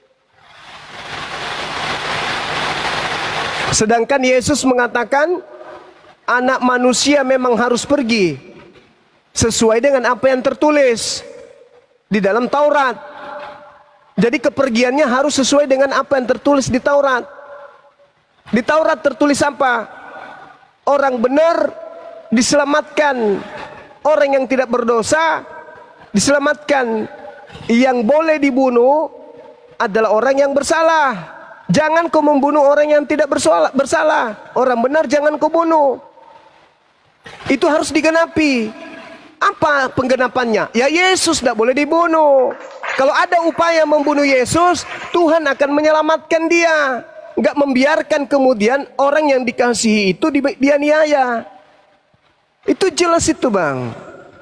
Sedangkan Yesus mengatakan anak manusia memang harus pergi sesuai dengan apa yang tertulis di dalam Taurat. Jadi kepergiannya harus sesuai dengan apa yang tertulis di Taurat. Di Taurat tertulis apa? Orang benar diselamatkan, orang yang tidak berdosa diselamatkan. Yang boleh dibunuh adalah orang yang bersalah. Jangan kau membunuh orang yang tidak bersalah. Orang benar jangan kau bunuh. Itu harus digenapi. Apa penggenapannya? Ya Yesus tidak boleh dibunuh. Kalau ada upaya membunuh Yesus, Tuhan akan menyelamatkan dia. Nggak membiarkan kemudian orang yang dikasihi itu dianiaya. Itu jelas itu, Bang.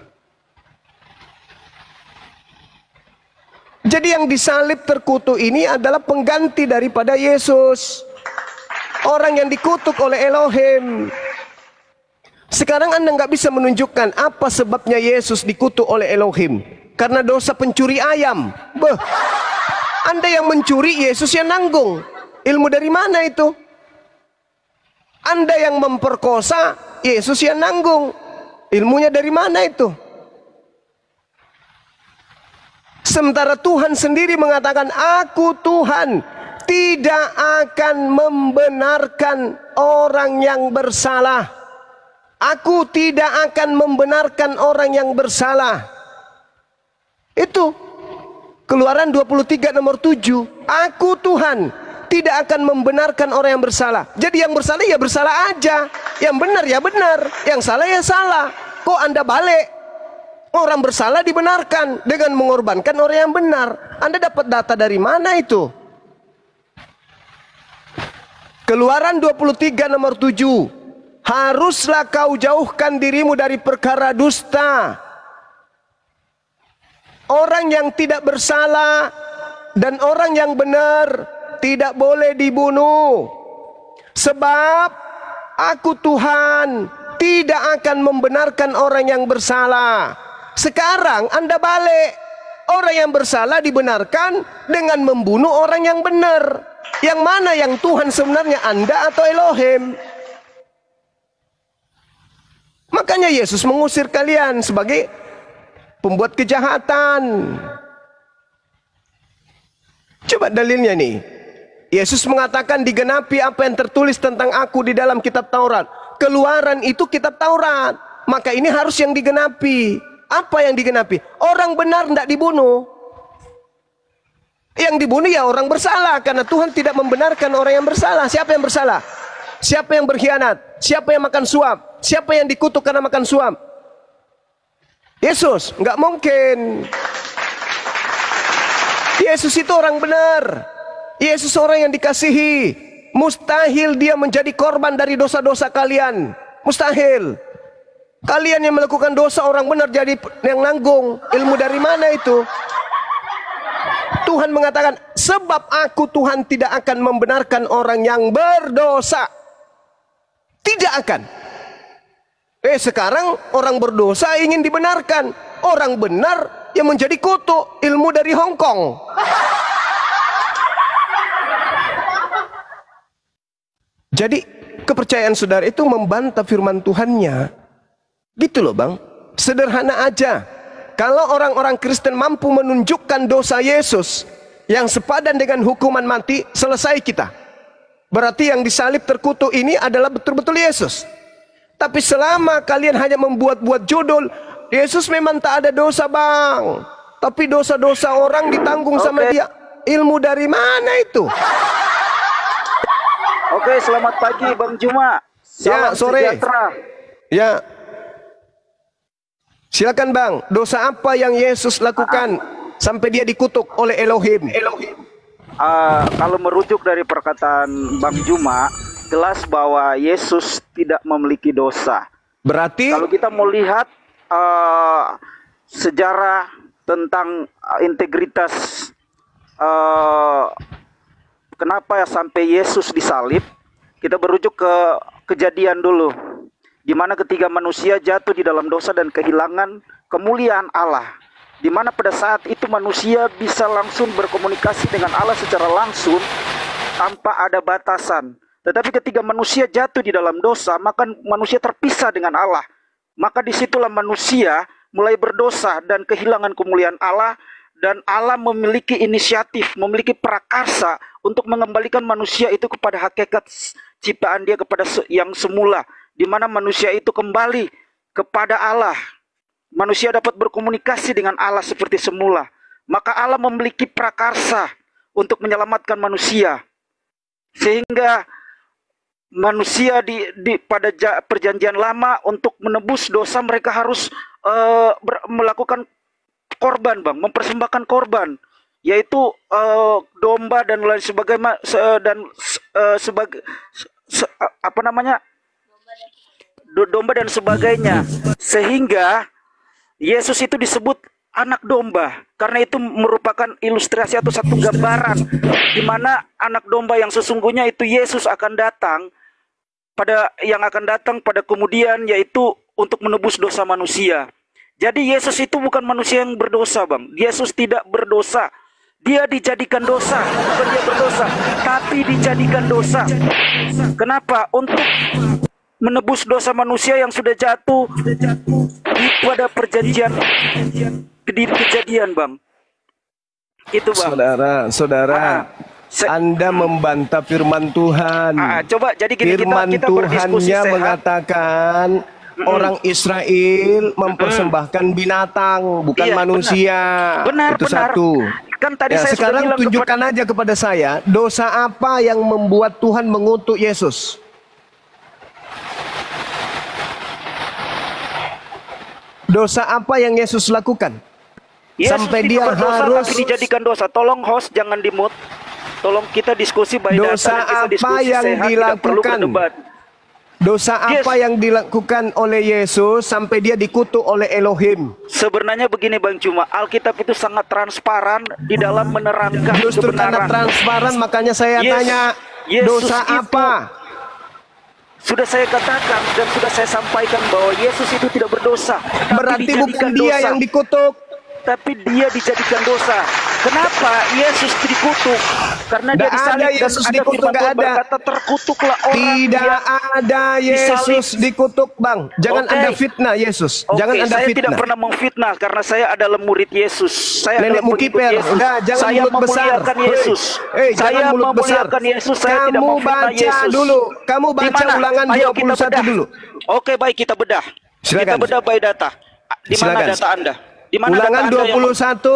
Jadi yang disalib terkutuk ini adalah pengganti daripada Yesus. Orang yang dikutuk oleh Elohim. Sekarang Anda nggak bisa menunjukkan apa sebabnya Yesus dikutuk oleh Elohim. Karena dosa pencuri ayam. Beh, Anda yang mencuri, Yesus yang nanggung. Ilmu dari mana itu? Anda yang memperkosa, Yesus yang nanggung. Ilmunya dari mana itu? Sementara Tuhan sendiri mengatakan, aku Tuhan tidak akan membenarkan orang yang bersalah. Aku tidak akan membenarkan orang yang bersalah. Itu Keluaran 23 nomor 7. Aku Tuhan tidak akan membenarkan orang yang bersalah. Jadi yang bersalah ya bersalah aja. Yang benar ya benar. Yang salah ya salah. Kok Anda balik? Orang bersalah dibenarkan dengan mengorbankan orang yang benar. Anda dapat data dari mana itu? Keluaran 23 nomor 7. Haruslah kau jauhkan dirimu dari perkara dusta. Orang yang tidak bersalah dan orang yang benar tidak boleh dibunuh. Sebab aku Tuhan tidak akan membenarkan orang yang bersalah. Sekarang Anda balik. Orang yang bersalah dibenarkan dengan membunuh orang yang benar. Yang mana yang Tuhan sebenarnya, Anda atau Elohim? Makanya Yesus mengusir kalian sebagai pembuat kejahatan. Coba dalilnya nih. Yesus mengatakan digenapi apa yang tertulis tentang aku di dalam kitab Taurat. Keluaran itu kitab Taurat. Maka ini harus yang digenapi. Apa yang digenapi? Orang benar tidak dibunuh. Yang dibunuh ya orang bersalah. Karena Tuhan tidak membenarkan orang yang bersalah. Siapa yang bersalah? Siapa yang berkhianat? Siapa yang makan suap? Siapa yang dikutuk karena makan suap? Yesus. Nggak mungkin. Yesus itu orang benar. Yesus orang yang dikasihi. Mustahil dia menjadi korban dari dosa-dosa kalian. Mustahil. Kalian yang melakukan dosa, orang benar jadi yang nanggung. Ilmu dari mana itu? Tuhan mengatakan, sebab aku Tuhan tidak akan membenarkan orang yang berdosa. Tidak akan. Sekarang orang berdosa ingin dibenarkan. Orang benar yang menjadi kutuk. Ilmu dari Hong Kong. Jadi kepercayaan saudara itu membantah firman Tuhannya. Gitu loh Bang. Sederhana aja. Kalau orang-orang Kristen mampu menunjukkan dosa Yesus yang sepadan dengan hukuman mati, selesai kita. Berarti yang disalib terkutuk ini adalah betul-betul Yesus. Tapi selama kalian hanya membuat-buat judul, Yesus memang tak ada dosa Bang. Tapi dosa-dosa orang ditanggung sama dia. Ilmu dari mana itu? Oke, selamat pagi Bang Juma. Salam sore. sejahtera. Ya. Silakan Bang, dosa apa yang Yesus lakukan sampai dia dikutuk oleh Elohim? Kalau merujuk dari perkataan Bang Juma, jelas bahwa Yesus tidak memiliki dosa. Berarti kalau kita mau lihat sejarah tentang integritas, kenapa sampai Yesus disalib, Kita berujuk ke kejadian dulu, di mana ketiga manusia jatuh di dalam dosa dan kehilangan kemuliaan Allah. Di mana pada saat itu manusia bisa langsung berkomunikasi dengan Allah secara langsung tanpa ada batasan. Tetapi ketika manusia jatuh di dalam dosa, maka manusia terpisah dengan Allah. Maka disitulah manusia mulai berdosa dan kehilangan kemuliaan Allah. Dan Allah memiliki inisiatif, memiliki prakarsa untuk mengembalikan manusia itu kepada hakikat ciptaan dia, kepada yang semula. Di mana manusia itu kembali kepada Allah. Manusia dapat berkomunikasi dengan Allah seperti semula. Maka Allah memiliki prakarsa untuk menyelamatkan manusia. Sehingga manusia pada perjanjian lama untuk menebus dosa mereka harus melakukan korban, Bang, mempersembahkan korban, yaitu domba dan lain sebagainya domba dan sebagainya, sehingga Yesus itu disebut anak domba karena itu merupakan ilustrasi atau satu gambaran di mana anak domba yang sesungguhnya itu Yesus akan datang pada kemudian, yaitu untuk menebus dosa manusia. Jadi Yesus itu bukan manusia yang berdosa, Bang. Yesus tidak berdosa. Dia dijadikan dosa, bukan dia berdosa, tapi dijadikan dosa. Kenapa? Untuk menebus dosa manusia yang sudah jatuh pada perjanjian di kejadian, Bang. Itu, Bang. Saudara, Anda membantah firman Tuhan. Coba jadi gini, firman kita berdiskusi Tuhannya sehat. mengatakan orang Israel mempersembahkan binatang, bukan manusia. Benar. Itu satu. Kan tadi Ya, saya sekarang sudah bilang tunjukkan aja kepada saya, dosa apa yang membuat Tuhan mengutuk Yesus? Dosa apa yang Yesus lakukan? Yesus Sampai tidak dia berdosa, harus tapi dijadikan dosa. Tolong host jangan di-mute. Tolong kita diskusi by dosa data, kita apa diskusi yang sehat, tidak perlu dilakukan? berdebat. Dosa apa yang dilakukan oleh Yesus sampai dia dikutuk oleh Elohim? Sebenarnya begini, Bang, cuma Alkitab itu sangat transparan di dalam menerangkan Justru karena kebenaran. transparan makanya saya tanya, Yesus dosa itu, apa? Sudah saya katakan dan sudah saya sampaikan bahwa Yesus itu tidak berdosa. Berarti bukan dia yang dikutuk, tapi dia dijadikan dosa. Kenapa Yesus dikutuk? Karena dia disalib dan Yesus ada dikutuk, firman Tuhan ada. berkata terkutuklah orang Tidak yang ada Yesus dikutuk, Bang. Jangan Oke. Anda fitnah Yesus. Jangan Anda saya fitnah. tidak pernah memfitnah karena saya adalah murid Yesus. Saya adalah Nenekmu pengikut kiper. Yesus. Udah, jangan Saya mulut besar. memuliakan Yesus. Hei, Saya jangan mulut besar. memuliakan Yesus. Saya tidak Kamu memfitnah baca Yesus. dulu. Kamu baca Di mana? Ulangan Ayo kita 21 bedah. dulu. Oke, baik, kita bedah. Silakan. Kita bedah by data. Di mana Silakan. data Anda? Di mana Ulangan data Anda 21.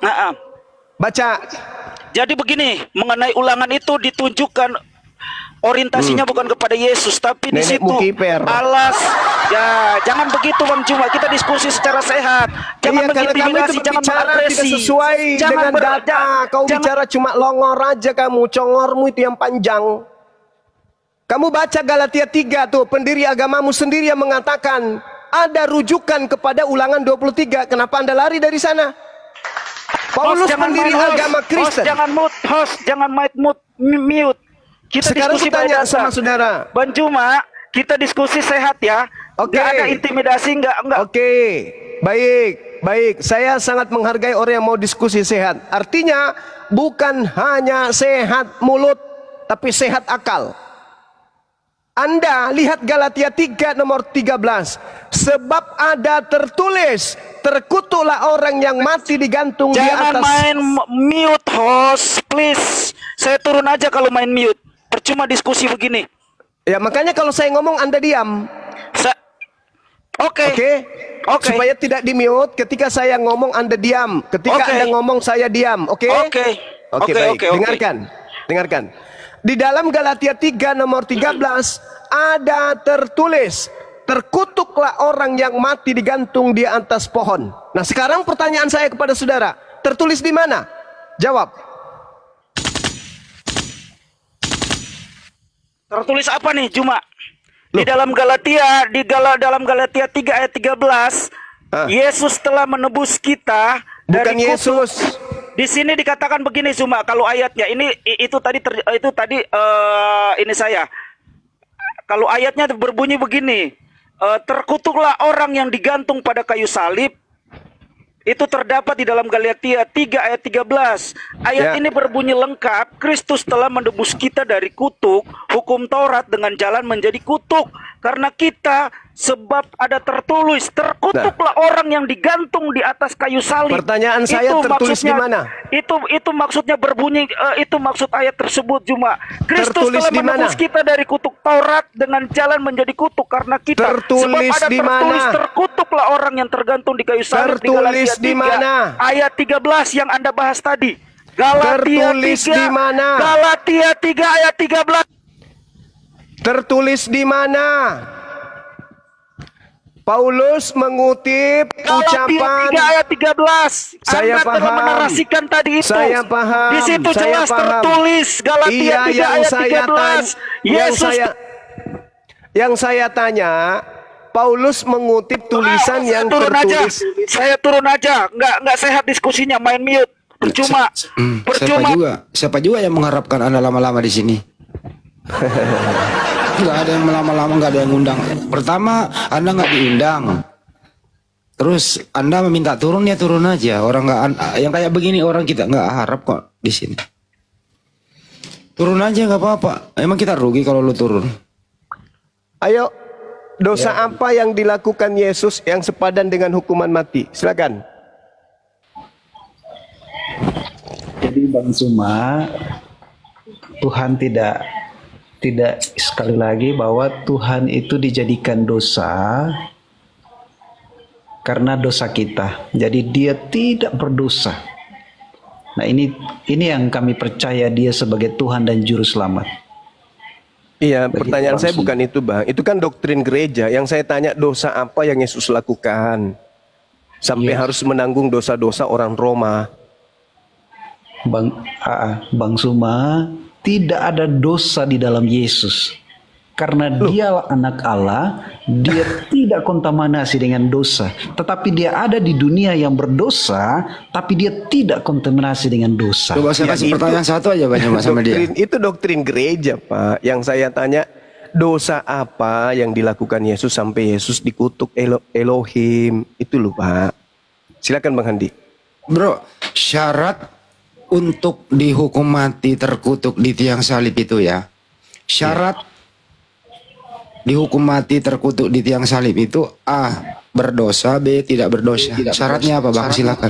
Baca. Jadi begini, mengenai ulangan itu ditunjukkan orientasinya bukan kepada Yesus, tapi di situ Nenekmu kiper. alas. Ya, jangan begitu, Bang, cuma kita diskusi secara sehat. Jangan Iya, karena kamu itu mengintimidasi, jangan berbicara mengagresi. tidak sesuai dengan data. Kau jangan- bicara cuma longor aja kamu. Congormu itu yang panjang. Kamu baca Galatia 3 tuh, pendiri agamamu sendiri yang mengatakan ada rujukan kepada Ulangan 23. Kenapa Anda lari dari sana? Paulus pendiri agama Kristen. Host jangan mute. Kita Sekarang diskusi aku tanya by data. sama saudara. Bang Juma, kita diskusi sehat ya. Oke. Nggak ada intimidasi, enggak. Oke, baik. Saya sangat menghargai orang yang mau diskusi sehat. Artinya bukan hanya sehat mulut, tapi sehat akal. Anda lihat Galatia 3 nomor 13. Sebab ada tertulis, terkutuklah orang yang mati digantung di Jangan atas. main mute, host, please. Saya turun aja kalau main mute. Percuma diskusi begini. Ya makanya kalau saya ngomong Anda diam. Oke. Supaya tidak di mute ketika saya ngomong Anda diam. Ketika Oke. Anda ngomong saya diam. Oke, baik. Dengarkan. Di dalam Galatia 3 nomor 13 ada tertulis, terkutuklah orang yang mati digantung di atas pohon. Nah, sekarang pertanyaan saya kepada saudara, tertulis di mana? Jawab. Tertulis apa nih, Juma? Di dalam Galatia, dalam Galatia 3 ayat 13, Yesus telah menebus kita dari Bukan Yesus. Di sini dikatakan begini, Juma, kalau ayatnya ini saya. Kalau ayatnya berbunyi begini, terkutuklah orang yang digantung pada kayu salib. Itu terdapat di dalam Galatia 3 ayat 13. Ayat ini berbunyi lengkap, Kristus telah menebus kita dari kutuk, hukum Taurat dengan jalan menjadi kutuk. Karena kita, sebab ada tertulis, terkutuklah orang yang digantung di atas kayu salib. Pertanyaan saya, tertulis di mana? Itu maksudnya berbunyi, itu maksud ayat tersebut cuma. Kristus Tertulis telah di mana? menebus kita dari kutuk Taurat dengan jalan menjadi kutuk karena kita. Tertulis sebab ada di tertulis, mana? terkutuklah orang yang tergantung di kayu salib. Tertulis di Di Galatia 3 mana? ayat 13 yang Anda bahas tadi. Galatia Tertulis 3, di mana? Galatia 3 ayat 13. Tertulis di mana? Paulus mengutip Galatia ucapan 3 ayat 13. Saya Anda telah paham. menarasikan tadi itu. Saya paham. Di situ Saya jelas paham. tertulis Galatia Iya, 3 yang ayat saya 13. Yesus yang saya tanya, Paulus mengutip tulisan yang turun tertulis. aja. Saya turun aja. Nggak sehat diskusinya, main mute. Percuma. Percuma. Siapa juga yang mengharapkan Anda lama-lama di sini? Nggak ada yang lama-lama, nggak ada yang undang. Pertama, Anda nggak diundang. Terus Anda meminta turun, ya turun aja. Orang nggak, yang kayak begini orang kita nggak harap kok di sini. Turun aja nggak apa-apa. Emang kita rugi kalau lu turun. Ayo, dosa apa yang dilakukan Yesus yang sepadan dengan hukuman mati? Silakan. Jadi Bang Suma, Tuhan tidak sekali lagi bahwa Tuhan itu dijadikan dosa karena dosa kita. Jadi dia tidak berdosa. Nah ini yang kami percaya dia sebagai Tuhan dan Juru Selamat. Iya, pertanyaan saya bukan itu, Bang. Itu kan doktrin gereja. Yang saya tanya, dosa apa yang Yesus lakukan sampai harus menanggung dosa-dosa orang Roma? Bang Suma, tidak ada dosa di dalam Yesus. Karena dialah anak Allah, dia tidak kontaminasi dengan dosa. Tetapi dia ada di dunia yang berdosa, tapi dia tidak kontaminasi dengan dosa. Coba saya kasih pertanyaan satu aja Bang sama dia. Itu doktrin gereja, Pak. Yang saya tanya, dosa apa yang dilakukan Yesus sampai Yesus dikutuk Elohim? Itu loh, Pak. Silakan Bang Handi. Bro, syarat untuk dihukum mati terkutuk di tiang salib itu ya. Syarat dihukum mati terkutuk di tiang salib itu A, berdosa, B, tidak berdosa. Syaratnya apa Bang? Silakan.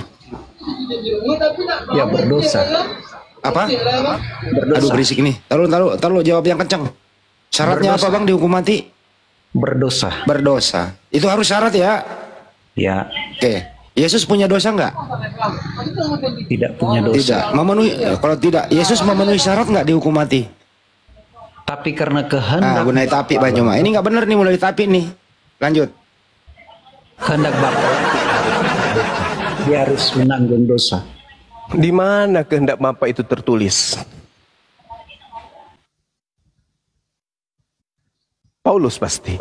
Ya berdosa. Apa? Berdosa. Aduh berisik nih. Taruh jawab yang kencang. Syaratnya Berdosa. apa Bang dihukum mati? Berdosa. Berdosa. Itu harus syarat ya? Ya. Oke. Yesus punya dosa nggak? Tidak punya dosa. Tidak. Memenuhi. Kalau tidak, Yesus memenuhi syarat nggak dihukum mati? Tapi karena kehendak mulai tapi Bang Cuma. Ini nggak bener nih mulai tapi nih. Lanjut. kehendak Bapa, dia harus menanggung dosa. Di mana kehendak Bapa itu tertulis? Paulus pasti.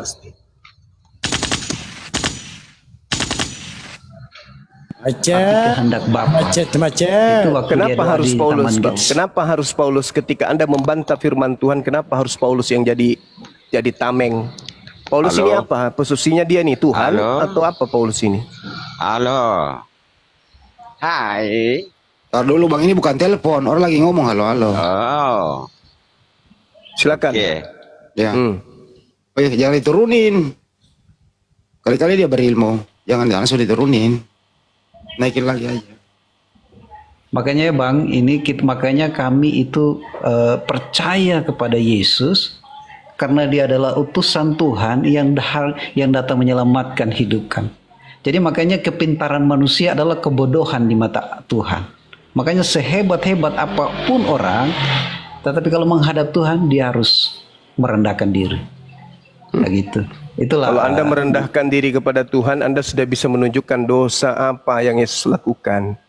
Kehendak Bapa. Kenapa harus Paulus, Bang? Kenapa harus Paulus ketika Anda membantah firman Tuhan? Kenapa harus Paulus yang jadi tameng? Paulus ini apa? Posisinya dia nih Tuhan atau apa Paulus ini? Halo. Hai. Tar dulu Bang, ini bukan telepon, orang lagi ngomong halo. Oh. Silakan. Ya. Oh ya, jangan diturunin. Kali-kali dia berilmu, jangan langsung diturunin. Naikin lagi aja. Makanya Bang, makanya kami itu percaya kepada Yesus karena dia adalah utusan Tuhan yang datang menyelamatkan hidupkan. Jadi makanya kepintaran manusia adalah kebodohan di mata Tuhan. Makanya sehebat-hebat apapun orang, tetapi kalau menghadap Tuhan dia harus merendahkan diri. Nah gitu. Itulah. Kalau Anda merendahkan diri kepada Tuhan, Anda sudah bisa menunjukkan dosa apa yang Yesus lakukan.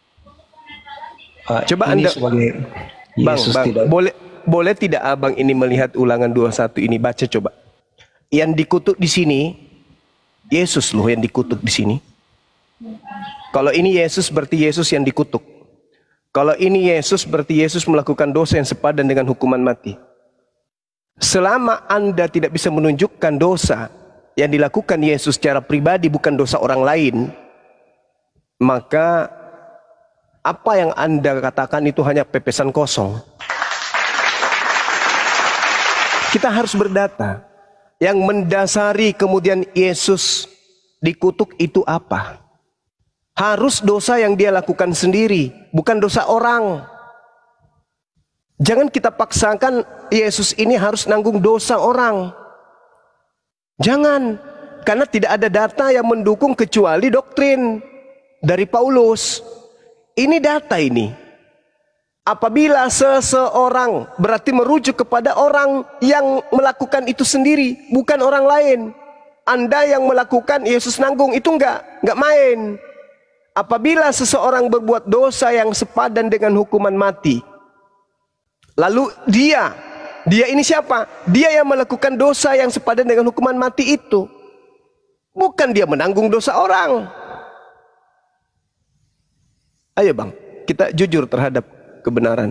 Coba Anda, Bang, boleh tidak Abang ini melihat Ulangan 21 ini, baca coba. Yang dikutuk di sini, Yesus loh yang dikutuk di sini. Kalau ini Yesus berarti Yesus yang dikutuk. Kalau ini Yesus berarti Yesus melakukan dosa yang sepadan dengan hukuman mati. Selama Anda tidak bisa menunjukkan dosa yang dilakukan Yesus secara pribadi, bukan dosa orang lain, maka apa yang Anda katakan itu hanya pepesan kosong. Kita harus berdata. Yang mendasari kemudian Yesus dikutuk itu apa? Harus dosa yang dia lakukan sendiri, bukan dosa orang. Jangan kita paksakan Yesus ini harus nanggung dosa orang. Jangan, karena tidak ada data yang mendukung kecuali doktrin dari Paulus. Ini data ini. Apabila seseorang berarti merujuk kepada orang yang melakukan itu sendiri, bukan orang lain. Anda yang melakukan, Yesus nanggung, itu enggak main. Apabila seseorang berbuat dosa yang sepadan dengan hukuman mati, lalu dia ini siapa? Dia yang melakukan dosa yang sepadan dengan hukuman mati itu. Bukan dia menanggung dosa orang. Ayo bang, kita jujur terhadap kebenaran.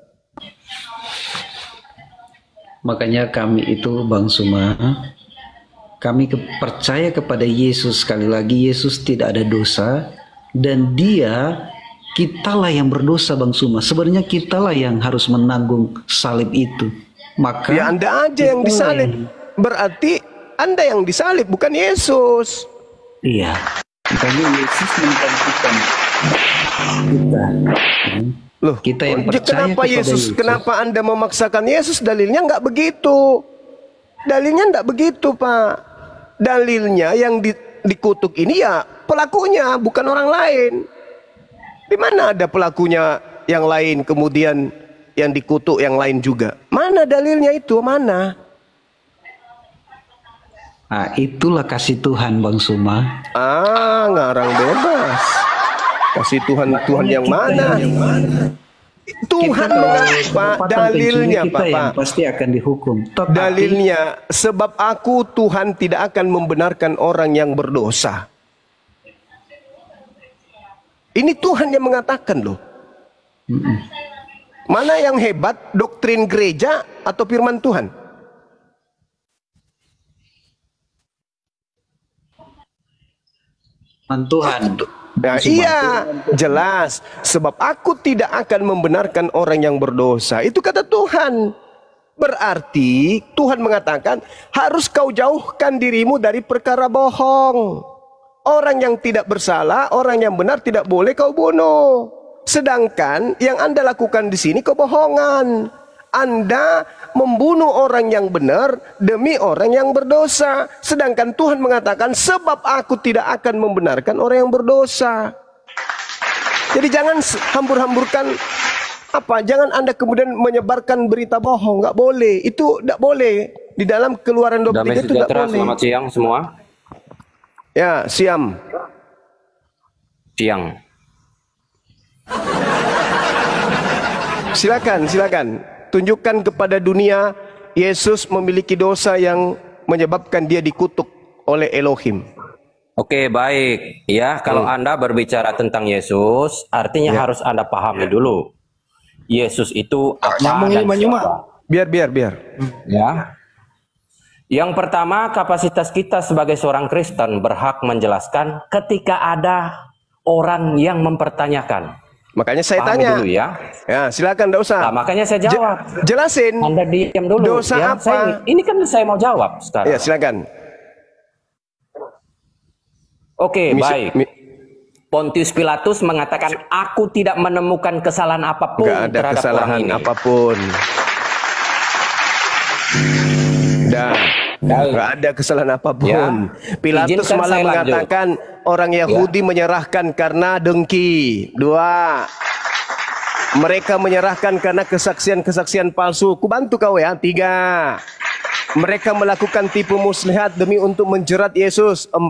Makanya kami itu Bang Suma, kami percaya kepada Yesus. Sekali lagi, Yesus tidak ada dosa, dan dia, kitalah yang berdosa Bang Suma. Sebenarnya kitalah yang harus menanggung salib itu. Maka ya Anda aja yang disalib. Berarti Anda yang disalib, bukan Yesus. Iya, makanya Yesus menggantikan kita. Loh, kita yang percaya kenapa Yesus? Kenapa Anda memaksakan Yesus? Dalilnya nggak begitu. Dalilnya nggak begitu, Pak. Dalilnya yang dikutuk ini ya pelakunya, bukan orang lain. Di mana ada pelakunya yang lain, kemudian yang dikutuk yang lain juga? Mana dalilnya itu? Mana? Nah, itulah kasih Tuhan, Bang Suma. Ngarang bebas. Kasih Tuhan yang mana? Tuhan mengapa? Dalilnya Pak, pasti akan dihukum. Dalilnya, sebab aku Tuhan tidak akan membenarkan orang yang berdosa. Ini Tuhan yang mengatakan loh. Mana yang hebat, doktrin gereja atau firman Tuhan? Tuhan. Nah, iya, jelas. Sebab aku tidak akan membenarkan orang yang berdosa. Itu kata Tuhan. Berarti Tuhan mengatakan harus kau jauhkan dirimu dari perkara bohong. Orang yang tidak bersalah, orang yang benar tidak boleh kau bunuh. Sedangkan yang Anda lakukan di sini kebohongan. Anda membunuh orang yang benar demi orang yang berdosa. Sedangkan Tuhan mengatakan sebab aku tidak akan membenarkan orang yang berdosa. Jadi jangan hambur-hamburkan apa? Jangan Anda kemudian menyebarkan berita bohong. Nggak boleh. Itu nggak boleh. Di dalam Keluaran 23 itu nggak boleh. Selamat siang semua. Ya, siang. Silakan. Tunjukkan kepada dunia Yesus memiliki dosa yang menyebabkan dia dikutuk oleh Elohim. Oke, baik. Ya, kalau Anda berbicara tentang Yesus, artinya harus Anda pahami dulu. Yesus itu apa dan siapa. Biar. Ya. Yang pertama, kapasitas kita sebagai seorang Kristen berhak menjelaskan ketika ada orang yang mempertanyakan. Makanya saya Pahami tanya dulu ya. Ya, silakan, enggak usah. Nah, makanya saya jawab. Jelasin. Anda diam dulu. Dosa ya. apa? Ini kan saya mau jawab sekarang. Ya, silakan. Oke, baik. Pontius Pilatus mengatakan, aku tidak menemukan kesalahan apapun Nggak ada terhadap kesalahan orang ini. apapun. Nggak ada kesalahan apapun. Ya. Pilatus Izinkan malah saya mengatakan orang Yahudi menyerahkan karena dengki. 2. Mereka menyerahkan karena kesaksian-kesaksian palsu. Ku bantu kau ya. 3. Mereka melakukan tipu muslihat demi untuk menjerat Yesus. 4.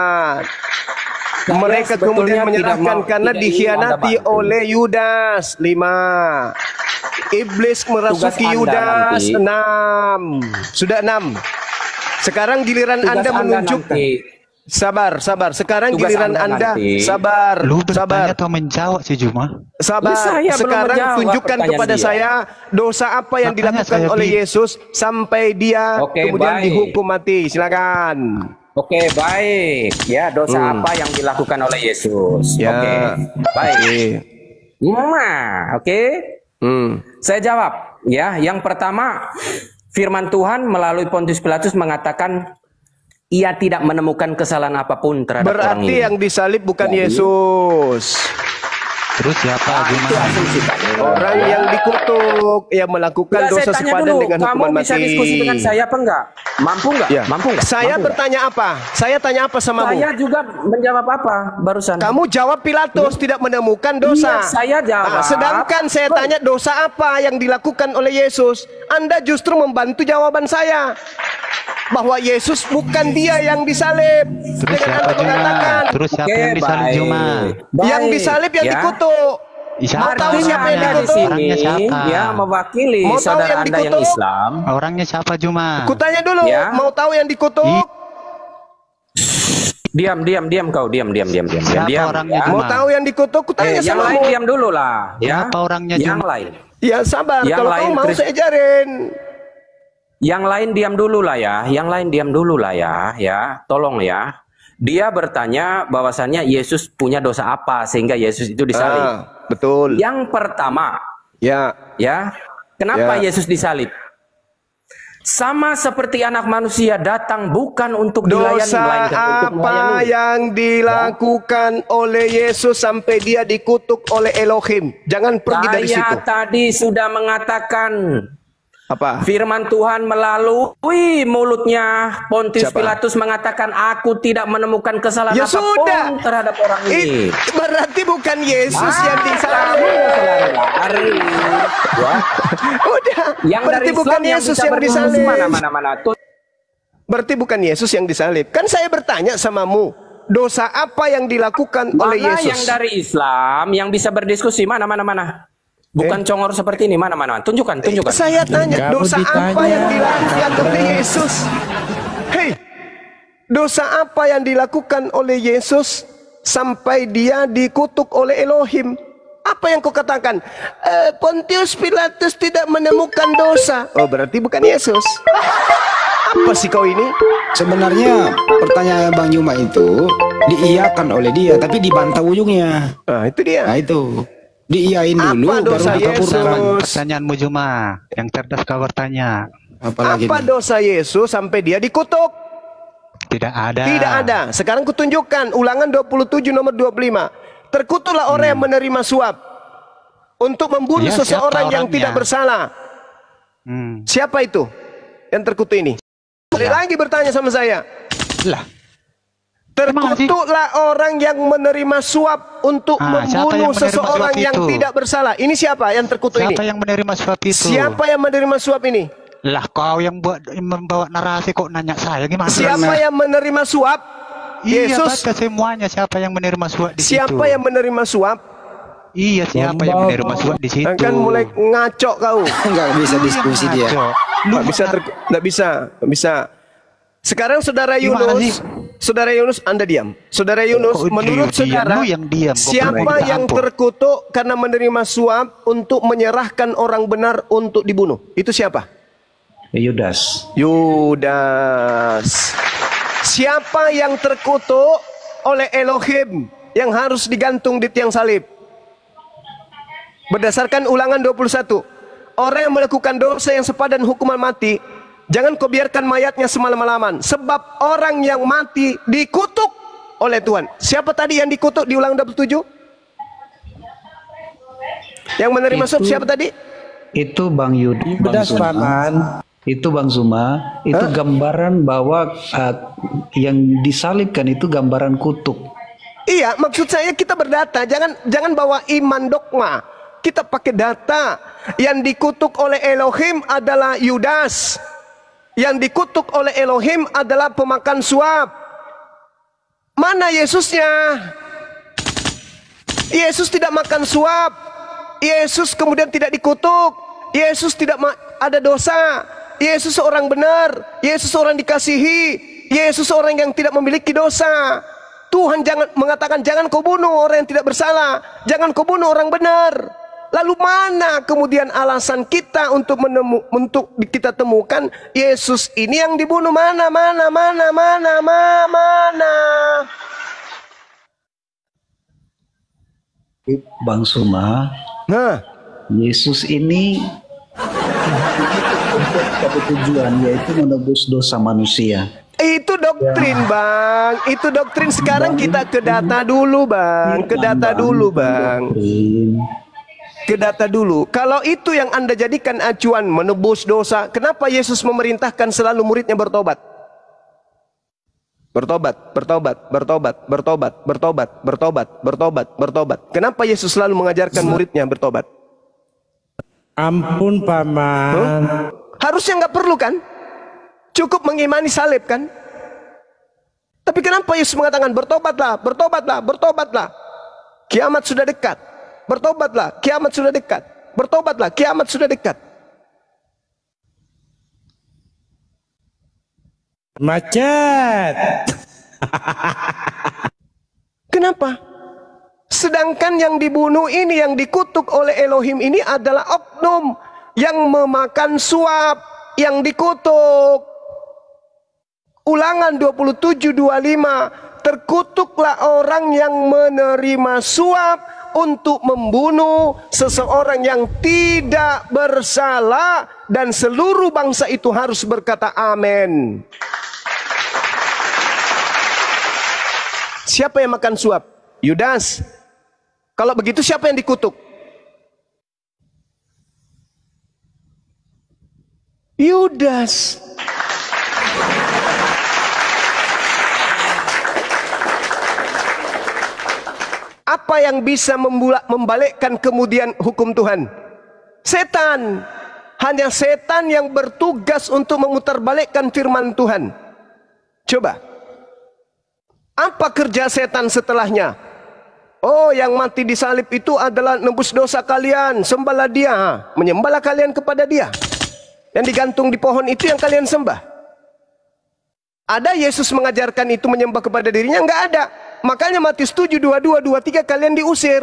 Mereka kemudian menyerahkan karena dikhianati oleh Yudas. 5. Iblis merasuki Yudas. 6. Sudah 6. Sekarang giliran Tugas Anda menunjukkan. Sabar. Sekarang Tugas giliran Anda. nanti. Sabar. Lu bertanya Sabar. atau menjawab sih Juma? Sabar. Saya belum Sekarang menjawab tunjukkan pertanyaan kepada dia. saya dosa apa yang Makanya dilakukan saya oleh Yesus sampai dia Oke, kemudian baik. dihukum mati. Silakan. Oke, baik. Ya, dosa apa yang dilakukan oleh Yesus? Ya. Oke, baik. Oke. Saya jawab. Ya, yang pertama, firman Tuhan melalui Pontius Pilatus mengatakan ia tidak menemukan kesalahan apapun terhadap orang ini. Berarti yang disalib bukan Yesus. Terus siapa Juma? Itu asumsi Pak. Orang yang dikutuk, yang melakukan Enggak, dosa saya tanya sepadan dulu, dengan kamu hukuman bisa mati. diskusi dengan saya apa enggak? Mampu enggak? Ya. Mampu enggak? Saya Mampu enggak? bertanya apa? Saya tanya apa sama Saya juga menjawab apa barusan? Kamu jawab Pilatus tidak menemukan dosa. Iya, saya jawab. Nah, sedangkan saya tanya dosa apa yang dilakukan oleh Yesus. Anda justru membantu jawaban saya. Bahwa Yesus bukan dia yang disalib. Terus Dengan siapa Anda Juma? mengatakan Terus siapa Oke, yang disalib baik. Juma? yang disalib yang Ya. dikutuk. Siapa Mau tahu siapa yang Anda di dikutuk? sini Orangnya siapa? ya mewakili Mau tahu saudara yang Anda yang dikutuk? Islam. Orangnya siapa Juma? Kutanya dulu, Ya. mau tahu yang dikutuk? Diam kau, diam. Siapa orangnya ya. Juma? Mau tahu yang dikutuk? Kutanya Yang sama lain mu. diam dulu lah, ya. Siapa orangnya Yang Juma? lain. Ya sabar, Yang kalau lain kamu mau Chris- saya ajarin. Yang lain diam dulu lah ya. Yang lain diam dulu lah ya. Tolong ya. Dia bertanya bahwasannya Yesus punya dosa apa sehingga Yesus itu disalib. Betul. Yang pertama, Ya. kenapa Ya. Yesus disalib? Sama seperti anak manusia datang bukan untuk dilayani Dosa melainkan untuk apa melayani. yang dilakukan oleh Yesus sampai dia dikutuk oleh Elohim? Jangan pergi dari situ. Saya tadi sudah mengatakan Apa? firman Tuhan melalui mulutnya Pontius Siapa? Pilatus mengatakan aku tidak menemukan kesalahan Ya apapun sudah. terhadap orang ini. Berarti bukan Yesus yang disalib. Lari. Ya. Udah. Yang dari Berarti bukan Islam yang Yesus bisa yang berdiskusi disalib. mana. Tuh. Berarti bukan Yesus yang disalib. Kan saya bertanya samamu, dosa apa yang dilakukan oleh Mana Yesus? yang dari Islam yang bisa berdiskusi mana. Bukan congor seperti ini mana. Tunjukkan. Saya tanya, Kamu dosa ditanya. apa yang dilakukan oleh Yesus? Hei, dosa apa yang dilakukan oleh Yesus sampai dia dikutuk oleh Elohim? Apa yang kau katakan? Pontius Pilatus tidak menemukan dosa. Oh, berarti bukan Yesus. Apa sih kau ini? Sebenarnya pertanyaan Bang Yuma itu diiyakan oleh dia, tapi dibantah ujungnya. Nah, itu dia. Nah itu diiyain dulu, Apa baru dosa dikabulkan. Yesus? Pertanyaanmu Juma, yang cerdas kau bertanya. Apalagi Apa nih? dosa Yesus sampai dia dikutuk? Tidak ada. Tidak ada. Sekarang kutunjukkan Ulangan 27 nomor 25. Terkutuklah orang yang menerima suap untuk membunuh Ya, seseorang siapa yang orangnya? tidak bersalah. Siapa itu yang terkutuk ini? Sekali lagi bertanya sama saya. Lah, Terkutuklah orang yang menerima suap untuk siapa yang membunuh menerima seseorang suap yang itu? tidak bersalah. Ini siapa yang terkutuk siapa ini? yang menerima suap itu? Siapa yang menerima suap ini? Lah, kau yang membawa narasi kok nanya saya gimana? Siapa yang menerima suap? Iya, Yesus. baca semuanya siapa yang menerima suap di situ. Siapa yang menerima suap? Iya, siapa yang menerima suap di situ. Kan mulai ngaco kau. Nggak bisa diskusi dia. Nggak bisa. Sekarang saudara Gimana Yunus, saudara Yunus, Anda diam. Saudara Yunus, Kok menurut diam? saudara, Lu yang diam, kok siapa berani yang tampol? terkutuk karena menerima suap untuk menyerahkan orang benar untuk dibunuh? Itu siapa? Yudas. Yudas. Siapa yang terkutuk oleh Elohim yang harus digantung di tiang salib? Berdasarkan Ulangan 21, orang yang melakukan dosa yang sepadan hukuman mati, jangan kau biarkan mayatnya semalam-malaman, sebab orang yang mati dikutuk oleh Tuhan. Siapa tadi yang dikutuk di Ulangan 27? Yang menerima suap siapa tadi? Itu Bang Zuma. Itu Bang Zuma, itu gambaran bahwa yang disalibkan itu gambaran kutuk. Iya, maksud saya kita berdata, jangan bawa iman dogma. Kita pakai data. Yang dikutuk oleh Elohim adalah Yudas. Yang dikutuk oleh Elohim adalah pemakan suap. Mana Yesusnya? Yesus tidak makan suap. Yesus kemudian tidak dikutuk. Yesus tidak ada dosa. Yesus seorang benar. Yesus seorang dikasihi. Yesus orang yang tidak memiliki dosa. Tuhan mengatakan jangan kau bunuh orang yang tidak bersalah, jangan kau bunuh orang benar. Lalu mana kemudian alasan kita untuk kita temukan Yesus ini yang dibunuh? Mana? Bang Suma, Yesus ini satu tujuan, yaitu menebus dosa manusia. Itu doktrin, Bang. Itu doktrin. Sekarang kita ke data dulu, Bang. Ke data dulu, Bang. Ke data dulu. Kalau itu yang Anda jadikan acuan menebus dosa, kenapa Yesus memerintahkan selalu muridnya bertobat? Bertobat. Kenapa Yesus selalu mengajarkan muridnya bertobat? Ampun, Paman. Harusnya nggak perlu kan? Cukup mengimani salib kan? Tapi kenapa Yesus mengatakan bertobatlah. Kiamat sudah dekat. Bertobatlah, kiamat sudah dekat. Bertobatlah, kiamat sudah dekat. Macet. Kenapa? Sedangkan yang dibunuh ini, yang dikutuk oleh Elohim ini adalah oknum yang memakan suap, yang dikutuk. Ulangan 27:25, terkutuklah orang yang menerima suap untuk membunuh seseorang yang tidak bersalah, dan seluruh bangsa itu harus berkata amin. Siapa yang makan suap? Yudas. Kalau begitu siapa yang dikutuk? Yudas. Apa yang bisa membalikkan kemudian hukum Tuhan? Setan. Hanya setan yang bertugas untuk memutarbalikkan firman Tuhan. Coba. Apa kerja setan setelahnya? Oh, yang mati di salib itu adalah nebus dosa kalian. Sembahlah dia. Menyembahlah kalian kepada dia. Yang digantung di pohon itu yang kalian sembah. Ada Yesus mengajarkan itu menyembah kepada dirinya? Enggak ada. Makanya Matius 7, 22, 23 kalian diusir.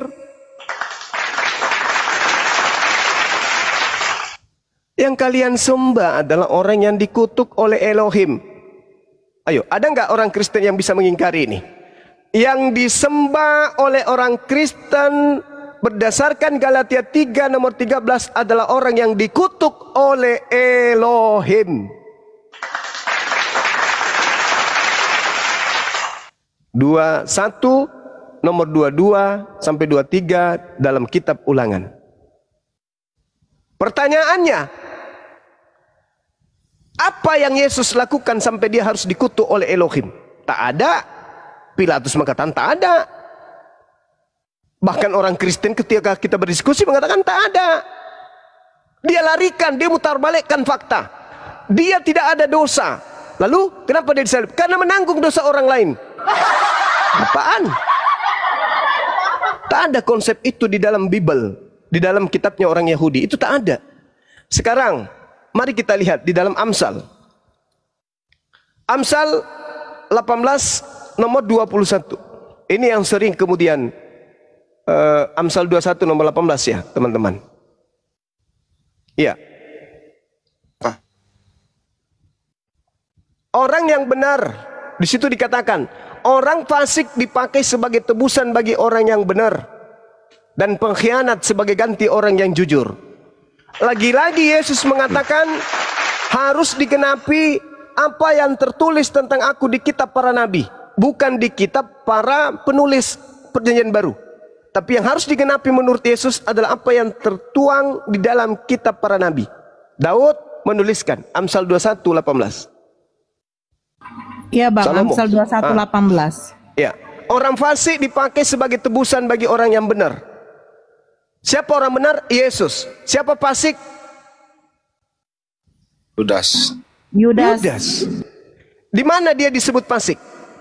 Yang kalian sembah adalah orang yang dikutuk oleh Elohim. Ayo, ada nggak orang Kristen yang bisa mengingkari ini? Yang disembah oleh orang Kristen berdasarkan Galatia 3 nomor 13 adalah orang yang dikutuk oleh Elohim. 21 nomor 22 sampai 23 dalam kitab Ulangan. Pertanyaannya, apa yang Yesus lakukan sampai dia harus dikutuk oleh Elohim? Tak ada. Pilatus mengatakan tak ada. Bahkan orang Kristen ketika kita berdiskusi mengatakan tak ada. Dia larikan, dia mutarbalikkan fakta. Dia tidak ada dosa. Lalu kenapa dia disalib? Karena menanggung dosa orang lain. Apaan? Tak ada konsep itu di dalam Bible, di dalam kitabnya orang Yahudi. Itu tak ada. Sekarang mari kita lihat di dalam Amsal. Amsal 18 nomor 21. Ini yang sering kemudian Amsal 21 nomor 18 ya teman-teman. Iya. Orang yang benar, di situ dikatakan orang fasik dipakai sebagai tebusan bagi orang yang benar, dan pengkhianat sebagai ganti orang yang jujur. Lagi-lagi Yesus mengatakan harus digenapi apa yang tertulis tentang aku di kitab para nabi, bukan di kitab para penulis perjanjian baru. Tapi yang harus digenapi menurut Yesus adalah apa yang tertuang di dalam kitab para nabi. Daud menuliskan Amsal 21:18. Iya Bang, Salomo. Amsal 21:18. Ya, orang fasik dipakai sebagai tebusan bagi orang yang benar. Siapa orang benar? Yesus. Siapa fasik? Yudas. Yudas. Di mana dia disebut fasik?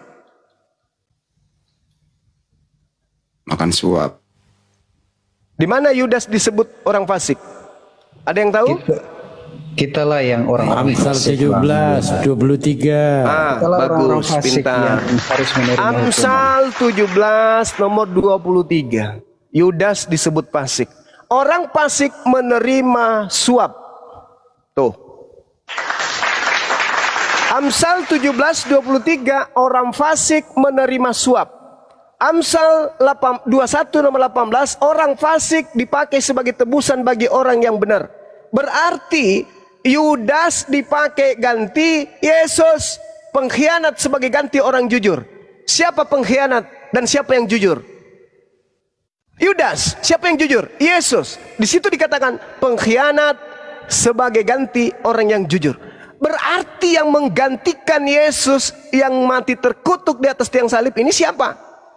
Makan suap. Di mana Yudas disebut orang fasik? Ada yang tahu? Kitalah yang orang Amsal 17, 23. Bagus, pintar. Amsal 17 nomor 23. Yudas disebut fasik. Orang fasik menerima suap. Tuh. Amsal 17:23 orang fasik menerima suap. Amsal 21 nomor 18 orang fasik dipakai sebagai tebusan bagi orang yang benar. Berarti Yudas dipakai ganti Yesus, pengkhianat sebagai ganti orang jujur. Siapa pengkhianat dan siapa yang jujur? Yudas. Siapa yang jujur? Yesus. Di situ dikatakan pengkhianat sebagai ganti orang yang jujur. Berarti yang menggantikan Yesus yang mati terkutuk di atas tiang salib ini siapa?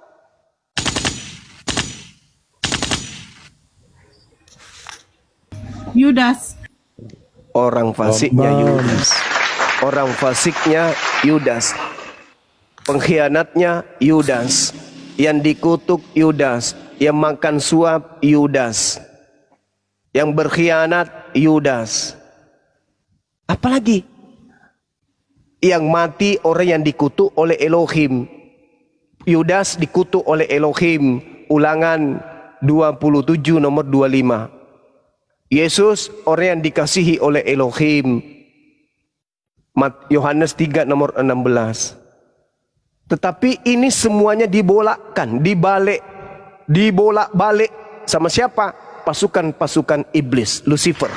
Yudas. Orang fasiknya Yudas. Orang fasiknya Yudas. Pengkhianatnya Yudas. Yang dikutuk Yudas. Yang makan suap Yudas. Yang berkhianat Yudas. Apalagi? Yang mati orang yang dikutuk oleh Elohim. Yudas dikutuk oleh Elohim. Ulangan 27 nomor 25. Yesus orang yang dikasihi oleh Elohim. Yohanes 3 nomor 16. Tetapi ini semuanya dibolakkan, dibolak-balik sama siapa? Pasukan-pasukan iblis, Lucifer.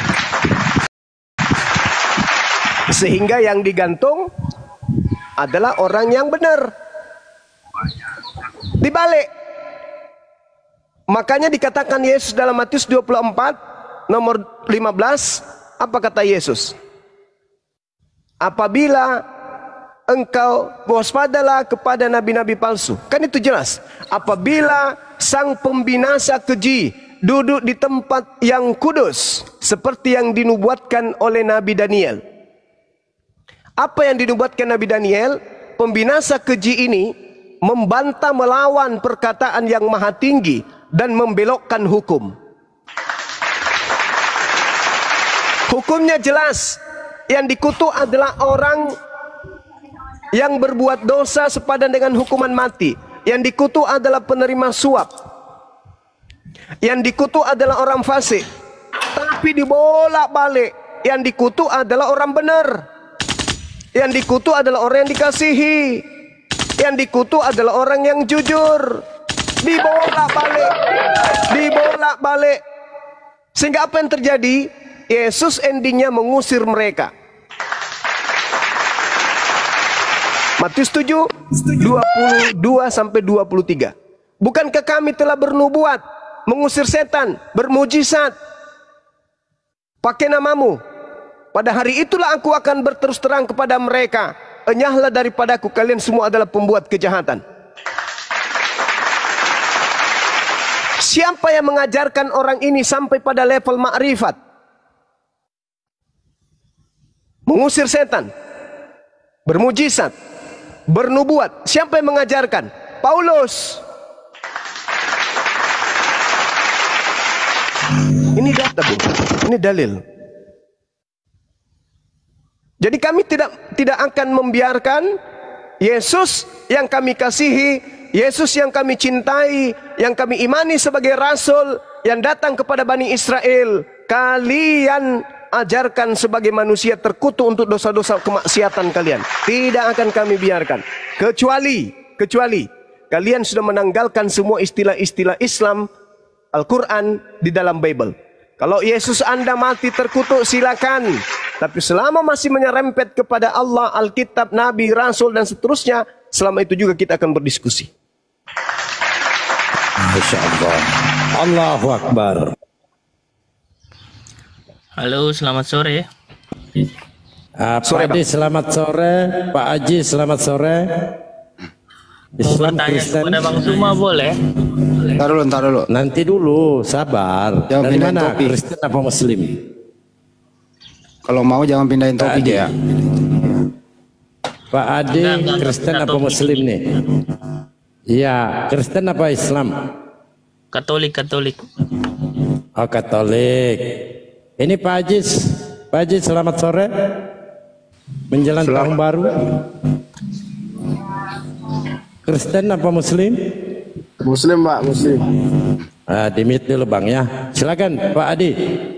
Sehingga yang digantung adalah orang yang benar. Dibalik. Makanya dikatakan Yesus dalam Matius 24 nomor 15, apa kata Yesus? Apabila engkau waspadalah kepada nabi-nabi palsu. Kan itu jelas. Apabila sang pembinasa keji duduk di tempat yang kudus, seperti yang dinubuatkan oleh Nabi Daniel. Apa yang dinubuatkan Nabi Daniel? Pembinasa keji ini membantah melawan perkataan yang maha tinggi dan membelokkan hukum. Hukumnya jelas. Yang dikutuk adalah orang yang berbuat dosa sepadan dengan hukuman mati. Yang dikutuk adalah penerima suap. Yang dikutuk adalah orang fasik. Tapi dibolak-balik. Yang dikutuk adalah orang benar. Yang dikutuk adalah orang yang dikasihi. Yang dikutuk adalah orang yang jujur. Dibolak-balik. Dibolak-balik. Sehingga apa yang terjadi? Yesus endingnya mengusir mereka. Matius 7, 22 sampai 23. Bukankah kami telah bernubuat, mengusir setan, bermujizat, pakai namamu? Pada hari itulah aku akan berterus terang kepada mereka, enyahlah daripadaku, kalian semua adalah pembuat kejahatan. Siapa yang mengajarkan orang ini sampai pada level makrifat? Mengusir setan, bermujizat, bernubuat. Siapa yang mengajarkan? Paulus. Ini data, Bu. Ini dalil. Jadi kami tidak akan membiarkan Yesus yang kami kasihi, Yesus yang kami cintai, yang kami imani sebagai rasul yang datang kepada Bani Israel, kalian ajarkan sebagai manusia terkutuk untuk dosa-dosa kemaksiatan kalian. Tidak akan kami biarkan. Kecuali kalian sudah menanggalkan semua istilah-istilah Islam, Al-Quran di dalam Bible. Kalau Yesus Anda mati terkutuk silakan. Tapi selama masih menyerempet kepada Allah, Alkitab, Nabi, Rasul dan seterusnya, selama itu juga kita akan berdiskusi. Masya Allah. Allahu Akbar. Halo, selamat sore. Pak Adi selamat sore, Pak Haji selamat sore. Islam Kristen. Kepada Bang Suma boleh? Ntar dulu. Nanti dulu, sabar. Dari mana? Kristen apa Muslim? Kalau mau jangan pindahin topik ya. Pak Adi, Kristen apa Muslim nih? Iya, Kristen apa Islam? Katolik. Oh, Katolik. Ini Pak Haji Pak Haji, selamat sore. Menjelang tahun baru. Kristen apa Muslim? Muslim, Pak, Muslim. Dimit dulu Bang ya. Silakan Pak Adi.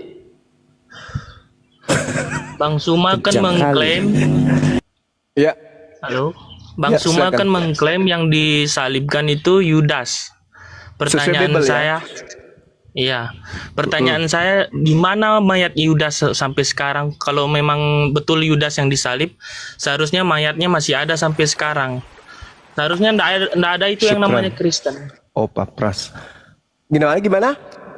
Bang Suma kan mengklaim. Ya. Halo. Bang Ya, Suma silakan. kan mengklaim yang disalibkan itu Yudas. Pertanyaan Bible, ya? saya, iya. Pertanyaan saya, di mana mayat Yudas sampai sekarang? Kalau memang betul Yudas yang disalib, seharusnya mayatnya masih ada sampai sekarang. Seharusnya ndak ada itu yang Syukran. namanya Kristen. Oh, Pak Pras. Gimana?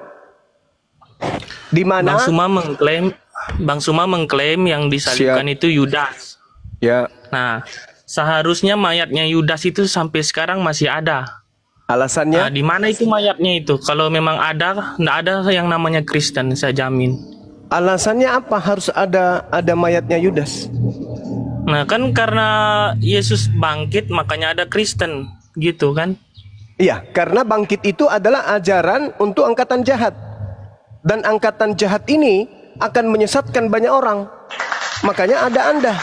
Di mana? Bang Suma mengklaim yang disalibkan itu Yudas. Ya. Nah, seharusnya mayatnya Yudas itu sampai sekarang masih ada. Alasannya? Nah, di mana itu mayatnya itu? Kalau memang ada, nggak ada yang namanya Kristen, saya jamin. Alasannya apa harus ada mayatnya Yudas? Nah, kan karena Yesus bangkit, makanya ada Kristen, gitu kan? Iya, karena bangkit itu adalah ajaran untuk angkatan jahat. Dan angkatan jahat ini akan menyesatkan banyak orang. Makanya ada Anda.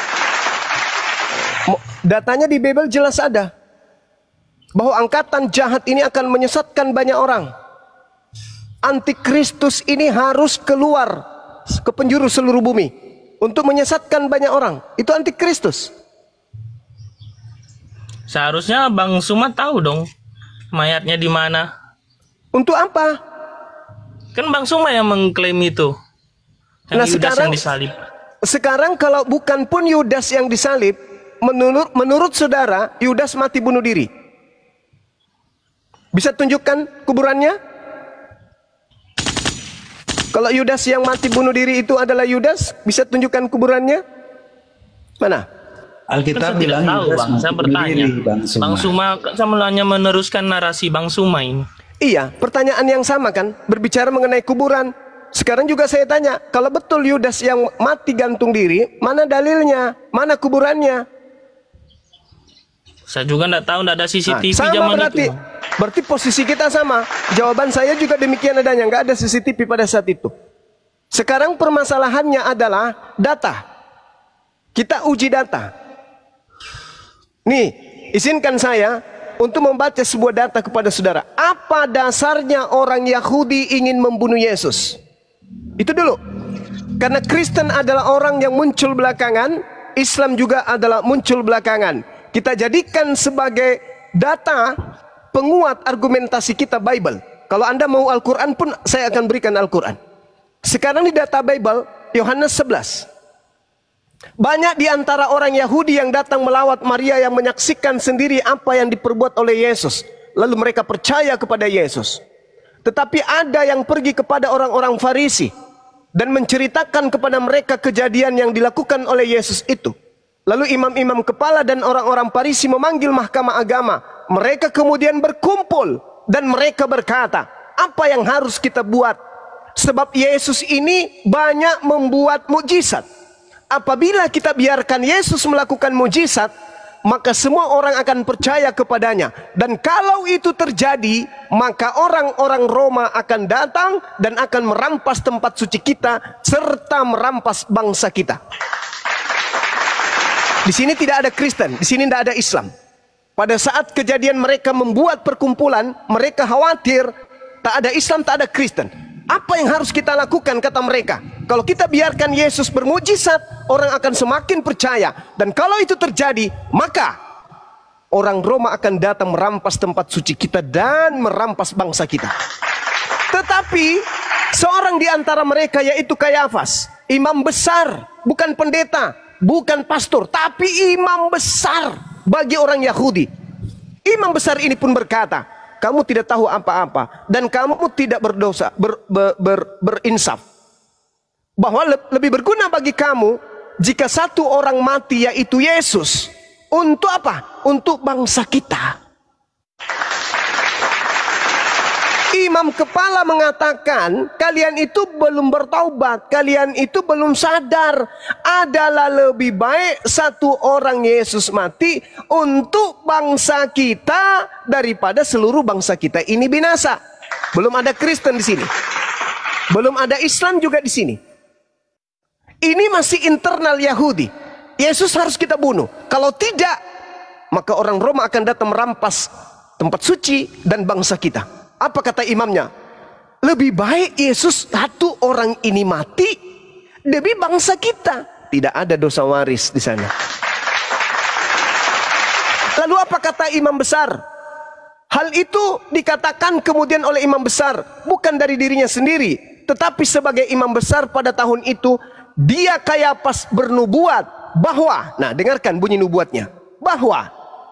Datanya di Bible jelas ada. Bahwa angkatan jahat ini akan menyesatkan banyak orang. Antikristus ini harus keluar ke penjuru seluruh bumi untuk menyesatkan banyak orang. Itu antikristus. Seharusnya Bang Suma tahu dong mayatnya di mana. Untuk apa? Kan Bang Suma yang mengklaim itu. Yang Nah, Yudas yang disalib. Sekarang kalau bukan pun Yudas yang disalib, menurut saudara Yudas mati bunuh diri. Bisa tunjukkan kuburannya? Kalau Yudas yang mati bunuh diri itu adalah Yudas, bisa tunjukkan kuburannya? Mana? Alkitab Kan saya bilang tidak tahu, Yudas Bang. Saya bunuh bertanya. diri, Bang Suma. Bang Suma saya hanya meneruskan narasi Bang Suma ini. Iya, pertanyaan yang sama kan, berbicara mengenai kuburan. Sekarang juga saya tanya, kalau betul Yudas yang mati gantung diri, mana dalilnya? Mana kuburannya? Saya juga tidak tahu, tidak ada CCTV sama zaman berarti, itu. berarti posisi kita sama. Jawaban saya juga demikian adanya, nggak ada CCTV pada saat itu. Sekarang permasalahannya adalah data. Kita uji data. Nih, izinkan saya untuk membaca sebuah data kepada saudara. Apa dasarnya orang Yahudi ingin membunuh Yesus? Itu dulu. Karena Kristen adalah orang yang muncul belakangan, Islam juga adalah muncul belakangan. Kita jadikan sebagai data penguat argumentasi kita Bible. Kalau Anda mau Al-Quran pun saya akan berikan Al-Quran. Sekarang di data Bible, Yohanes 11. Banyak di antara orang Yahudi yang datang melawat Maria yang menyaksikan sendiri apa yang diperbuat oleh Yesus. Lalu mereka percaya kepada Yesus. Tetapi ada yang pergi kepada orang-orang Farisi dan menceritakan kepada mereka kejadian yang dilakukan oleh Yesus itu. Lalu imam-imam kepala dan orang-orang Farisi memanggil mahkamah agama. Mereka kemudian berkumpul dan mereka berkata, apa yang harus kita buat? Sebab Yesus ini banyak membuat mukjizat. Apabila kita biarkan Yesus melakukan mukjizat, maka semua orang akan percaya kepadanya. Dan kalau itu terjadi, maka orang-orang Roma akan datang dan akan merampas tempat suci kita serta merampas bangsa kita. Di sini tidak ada Kristen, di sini tidak ada Islam. Pada saat kejadian mereka membuat perkumpulan, mereka khawatir tak ada Islam, tak ada Kristen. Apa yang harus kita lakukan, kata mereka? Kalau kita biarkan Yesus bermujizat, orang akan semakin percaya. Dan kalau itu terjadi, maka orang Roma akan datang merampas tempat suci kita dan merampas bangsa kita. Tetapi seorang di antara mereka, yaitu Kayafas, imam besar, bukan pendeta, bukan pastor, tapi imam besar bagi orang Yahudi. Imam besar ini pun berkata, kamu tidak tahu apa-apa dan kamu tidak berdosa, berinsaf. Bahwa lebih berguna bagi kamu jika satu orang mati, yaitu Yesus. Untuk apa? Untuk bangsa kita. Imam kepala mengatakan, kalian itu belum bertaubat, kalian itu belum sadar. Adalah lebih baik satu orang Yesus mati untuk bangsa kita daripada seluruh bangsa kita ini binasa. Belum ada Kristen di sini, belum ada Islam juga di sini. Ini masih internal Yahudi. Yesus harus kita bunuh. Kalau tidak, maka orang Roma akan datang merampas tempat suci dan bangsa kita. Apa kata imamnya? Lebih baik Yesus satu orang ini mati demi bangsa kita. Tidak ada dosa waris di sana. Lalu apa kata imam besar? Hal itu dikatakan kemudian oleh imam besar, bukan dari dirinya sendiri, tetapi sebagai imam besar pada tahun itu, dia Kayapas bernubuat bahwa, nah dengarkan bunyi nubuatnya, bahwa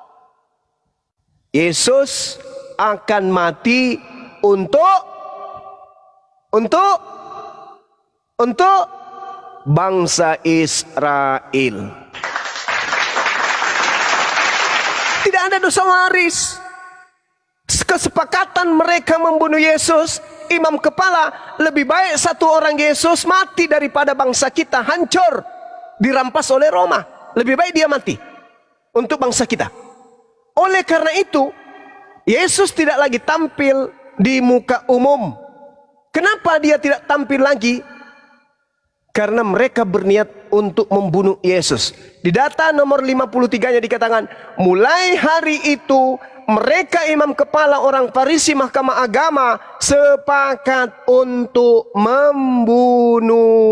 Yesus akan mati untuk bangsa Israel. Tidak ada dosa waris. Kesepakatan mereka membunuh Yesus, imam kepala, lebih baik satu orang Yesus mati daripada bangsa kita hancur, dirampas oleh Roma. Lebih baik dia mati untuk bangsa kita. Oleh karena itu, Yesus tidak lagi tampil di muka umum. Kenapa dia tidak tampil lagi? Karena mereka berniat untuk membunuh Yesus. Di data nomor 53-nya dikatakan, mulai hari itu mereka imam kepala orang Farisi Mahkamah Agama sepakat untuk membunuh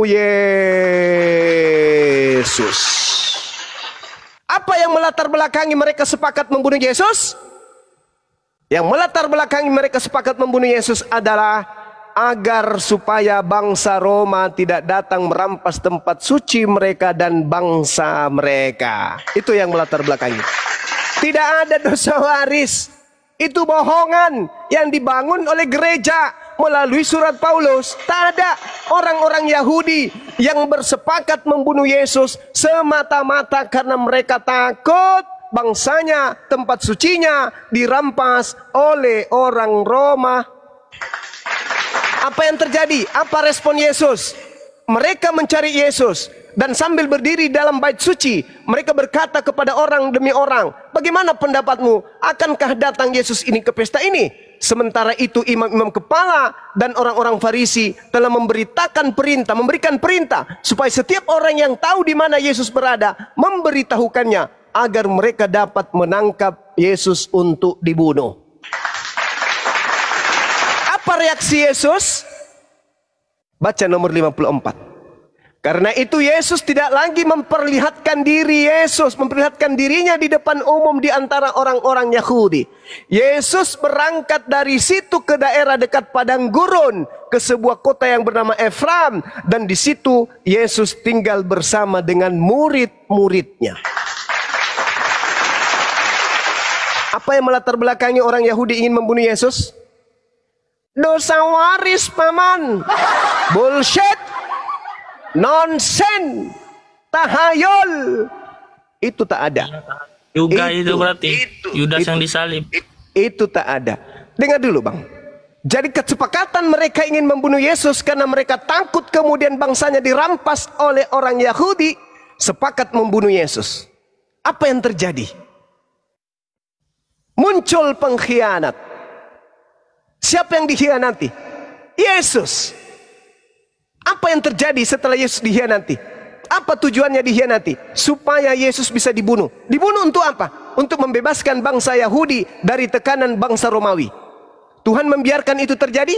Yesus. Apa yang melatar belakangi mereka sepakat membunuh Yesus? Yang melatar belakangi mereka sepakat membunuh Yesus adalah agar supaya bangsa Roma tidak datang merampas tempat suci mereka dan bangsa mereka. Itu yang melatar belakangi. Tidak ada dosa waris. Itu bohongan yang dibangun oleh gereja melalui surat Paulus. Tak ada orang-orang Yahudi yang bersepakat membunuh Yesus semata-mata karena mereka takut bangsanya, tempat sucinya dirampas oleh orang Roma. Apa yang terjadi? Apa respon Yesus? Mereka mencari Yesus. Dan sambil berdiri dalam bait suci, mereka berkata kepada orang demi orang, bagaimana pendapatmu? Akankah datang Yesus ini ke pesta ini? Sementara itu imam-imam kepala dan orang-orang Farisi telah memberikan perintah supaya setiap orang yang tahu di mana Yesus berada memberitahukannya agar mereka dapat menangkap Yesus untuk dibunuh. Apa reaksi Yesus? Baca nomor 54. Karena itu Yesus tidak lagi memperlihatkan dirinya di depan umum di antara orang-orang Yahudi. Yesus berangkat dari situ ke daerah dekat padang gurun, ke sebuah kota yang bernama Efraim, dan di situ Yesus tinggal bersama dengan murid-muridnya. Apa yang melatar belakangi orang Yahudi ingin membunuh Yesus? Dosa waris, paman. Bullshit. Nonsen, tahayul, itu tak ada. Juga itu berarti Yudas yang disalib. Itu tak ada. Dengar dulu bang. Jadi kesepakatan mereka ingin membunuh Yesus karena mereka takut kemudian bangsanya dirampas oleh orang Yahudi. Sepakat membunuh Yesus. Apa yang terjadi? Muncul pengkhianat. Siapa yang dikhianati? Yesus. Apa yang terjadi setelah Yesus dikhianati? Apa tujuannya dikhianati? Supaya Yesus bisa dibunuh. Dibunuh untuk apa? Untuk membebaskan bangsa Yahudi dari tekanan bangsa Romawi. Tuhan membiarkan itu terjadi?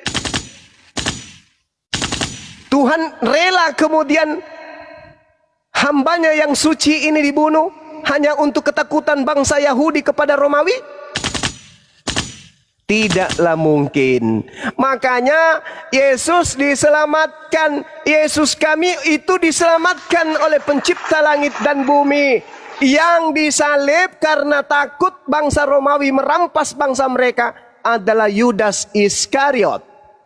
Tuhan rela kemudian hambanya yang suci ini dibunuh hanya untuk ketakutan bangsa Yahudi kepada Romawi? Tidaklah mungkin. Makanya Yesus diselamatkan. Yesus kami itu diselamatkan oleh pencipta langit dan bumi. Yang disalib karena takut bangsa Romawi merampas bangsa mereka adalah Yudas Iskariot.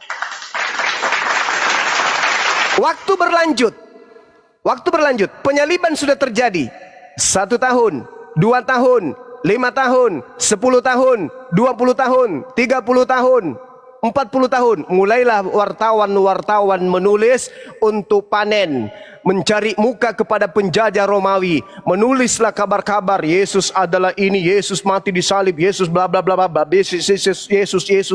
Waktu berlanjut. Penyaliban sudah terjadi. 1 tahun, 2 tahun, 5 tahun, 10 tahun, 20 tahun, 30 tahun, 40 tahun. Mulailah wartawan-wartawan menulis untuk panen, mencari muka kepada penjajah Romawi. Menulislah kabar-kabar, Yesus adalah ini, Yesus mati disalib, Yesus bla bla bla bla,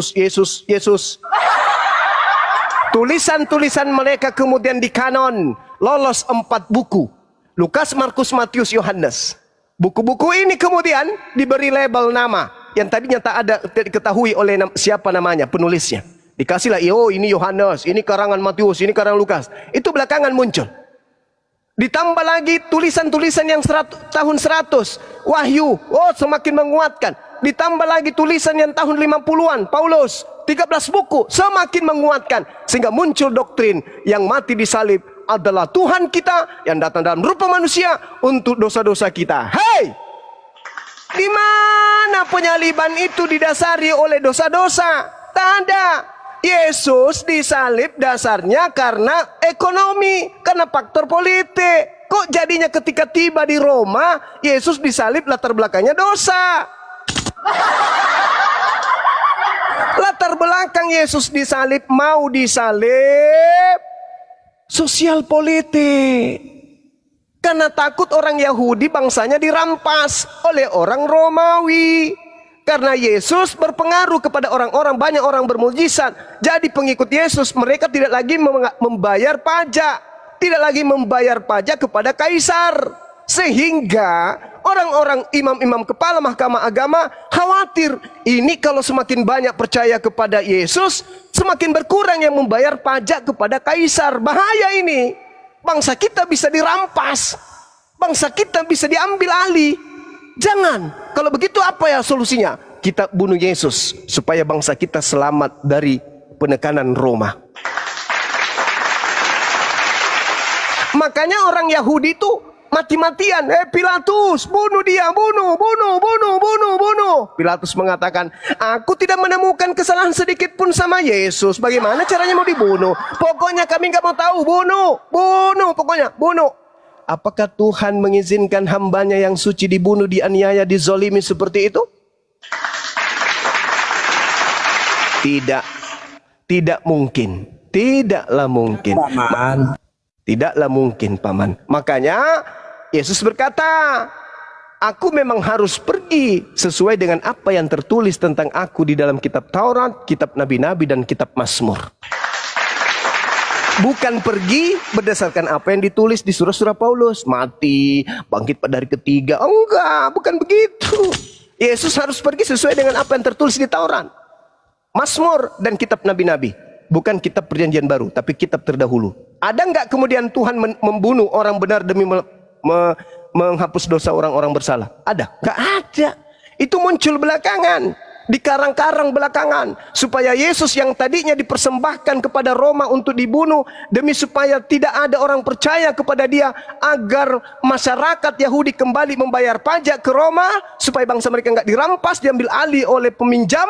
Yesus. Tulisan-tulisan mereka kemudian dikanon. lolos 4 buku. Lukas, Markus, Matius, Yohanes. Buku-buku ini kemudian diberi label nama yang tadinya tak ada diketahui oleh siapa namanya, penulisnya. Dikasihlah, oh ini Yohanes, ini karangan Matius, ini karangan Lukas. Itu belakangan muncul. Ditambah lagi tulisan-tulisan yang tahun 100. Wahyu, oh semakin menguatkan. Ditambah lagi tulisan yang tahun 50-an. Paulus, 13 buku, semakin menguatkan. Sehingga muncul doktrin yang mati disalib adalah Tuhan kita yang datang dalam rupa manusia untuk dosa-dosa kita. Hei! Di mana penyaliban itu didasari oleh dosa-dosa? Tak ada. Yesus disalib dasarnya karena ekonomi, karena faktor politik. Kok jadinya ketika tiba di Roma, Yesus disalib latar belakangnya dosa? Latar belakang Yesus disalib, mau disalib sosial politik. Karena takut orang Yahudi bangsanya dirampas oleh orang Romawi. Karena Yesus berpengaruh kepada orang-orang, banyak orang bermujizat. Jadi pengikut Yesus mereka tidak lagi membayar pajak. Tidak lagi membayar pajak kepada kaisar. Sehingga orang-orang imam-imam kepala mahkamah agama khawatir. Ini kalau semakin banyak percaya kepada Yesus, semakin berkurang yang membayar pajak kepada kaisar. Bahaya ini. Bangsa kita bisa dirampas. Bangsa kita bisa diambil alih. Jangan. Kalau begitu apa ya solusinya? Kita bunuh Yesus supaya bangsa kita selamat dari penekanan Roma. Makanya orang Yahudi itu mati-matian. Pilatus, bunuh dia, bunuh. Pilatus mengatakan, aku tidak menemukan kesalahan sedikit pun sama Yesus. Bagaimana caranya mau dibunuh? Pokoknya kami nggak mau tahu. Bunuh, pokoknya bunuh. Apakah Tuhan mengizinkan hambanya yang suci dibunuh, dianiaya, dizolimi seperti itu? Tidak mungkin. Tidaklah mungkin. Paman. Tidaklah mungkin, Paman. Makanya Yesus berkata, aku memang harus pergi sesuai dengan apa yang tertulis tentang aku di dalam kitab Taurat, kitab Nabi-Nabi, dan kitab Mazmur. Bukan pergi berdasarkan apa yang ditulis di surah-surah Paulus. Mati, bangkit pada hari ketiga. Enggak, bukan begitu. Yesus harus pergi sesuai dengan apa yang tertulis di Taurat, Mazmur, dan kitab Nabi-Nabi. Bukan kitab perjanjian baru, tapi kitab terdahulu. Ada enggak kemudian Tuhan membunuh orang benar demi menghapus dosa orang-orang bersalah? Ada? Enggak ada. Itu muncul belakangan. Dikarang-karang belakangan supaya Yesus yang tadinya dipersembahkan kepada Roma untuk dibunuh demi supaya tidak ada orang percaya kepada dia, agar masyarakat Yahudi kembali membayar pajak ke Roma supaya bangsa mereka nggak dirampas, diambil alih oleh peminjam,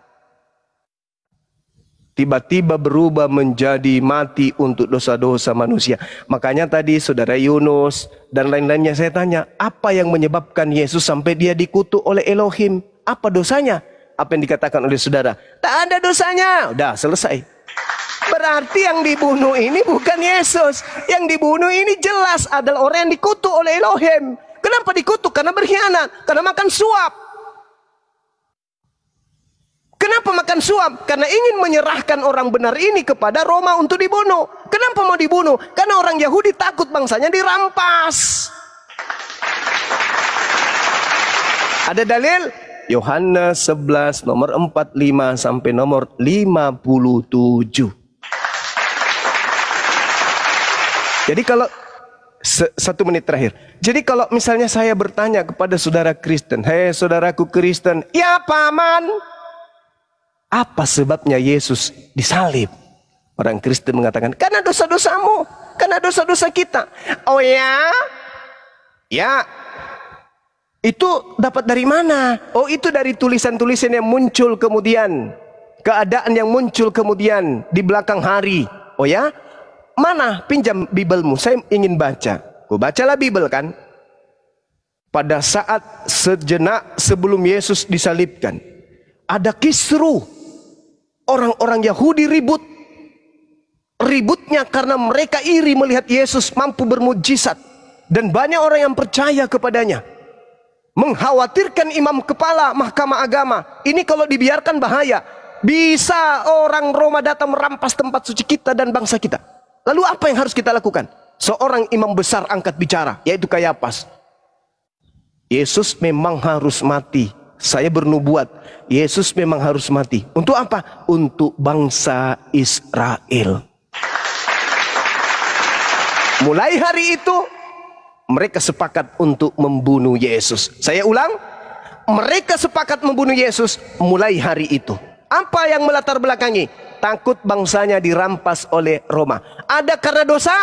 tiba-tiba berubah menjadi mati untuk dosa-dosa manusia. Makanya tadi saudara Yunus dan lain-lainnya saya tanya, apa yang menyebabkan Yesus sampai dia dikutuk oleh Elohim? Apa dosanya? Apa yang dikatakan oleh saudara? Tak ada dosanya. Udah selesai. Berarti yang dibunuh ini bukan Yesus. Yang dibunuh ini jelas adalah orang yang dikutuk oleh Elohim. Kenapa dikutuk? Karena berkhianat. Karena makan suap. Kenapa makan suap? Karena ingin menyerahkan orang benar ini kepada Roma untuk dibunuh. Kenapa mau dibunuh? Karena orang Yahudi takut bangsanya dirampas. Ada dalil? Yohanes 11 nomor 45 sampai nomor 57. Jadi kalau 1 menit terakhir. Jadi kalau misalnya saya bertanya kepada saudara Kristen, "Hei saudaraku Kristen, ya paman, apa sebabnya Yesus disalib?" Orang Kristen mengatakan, "Karena dosa-dosamu, karena dosa-dosa kita." Oh ya? Ya. Itu dapat dari mana? Oh, itu dari tulisan-tulisan yang muncul kemudian. Keadaan yang muncul kemudian di belakang hari. Oh ya? Mana? Pinjam Bibelmu, saya ingin baca. Ku bacalah Bibel kan. Pada saat sejenak sebelum Yesus disalibkan, ada kisruh. Orang-orang Yahudi ribut. Ributnya karena mereka iri melihat Yesus mampu bermujizat. Dan banyak orang yang percaya kepadanya. Mengkhawatirkan imam kepala mahkamah agama. Ini kalau dibiarkan bahaya. Bisa orang Roma datang merampas tempat suci kita dan bangsa kita. Lalu apa yang harus kita lakukan? seorang imam besar angkat bicara, yaitu Kayafas. Yesus memang harus mati. Saya bernubuat, Yesus memang harus mati. Untuk apa? Untuk bangsa Israel. Mulai hari itu, mereka sepakat untuk membunuh Yesus. Saya ulang, mereka sepakat membunuh Yesus mulai hari itu. Apa yang melatar belakangi? Takut bangsanya dirampas oleh Roma. Ada karena dosa?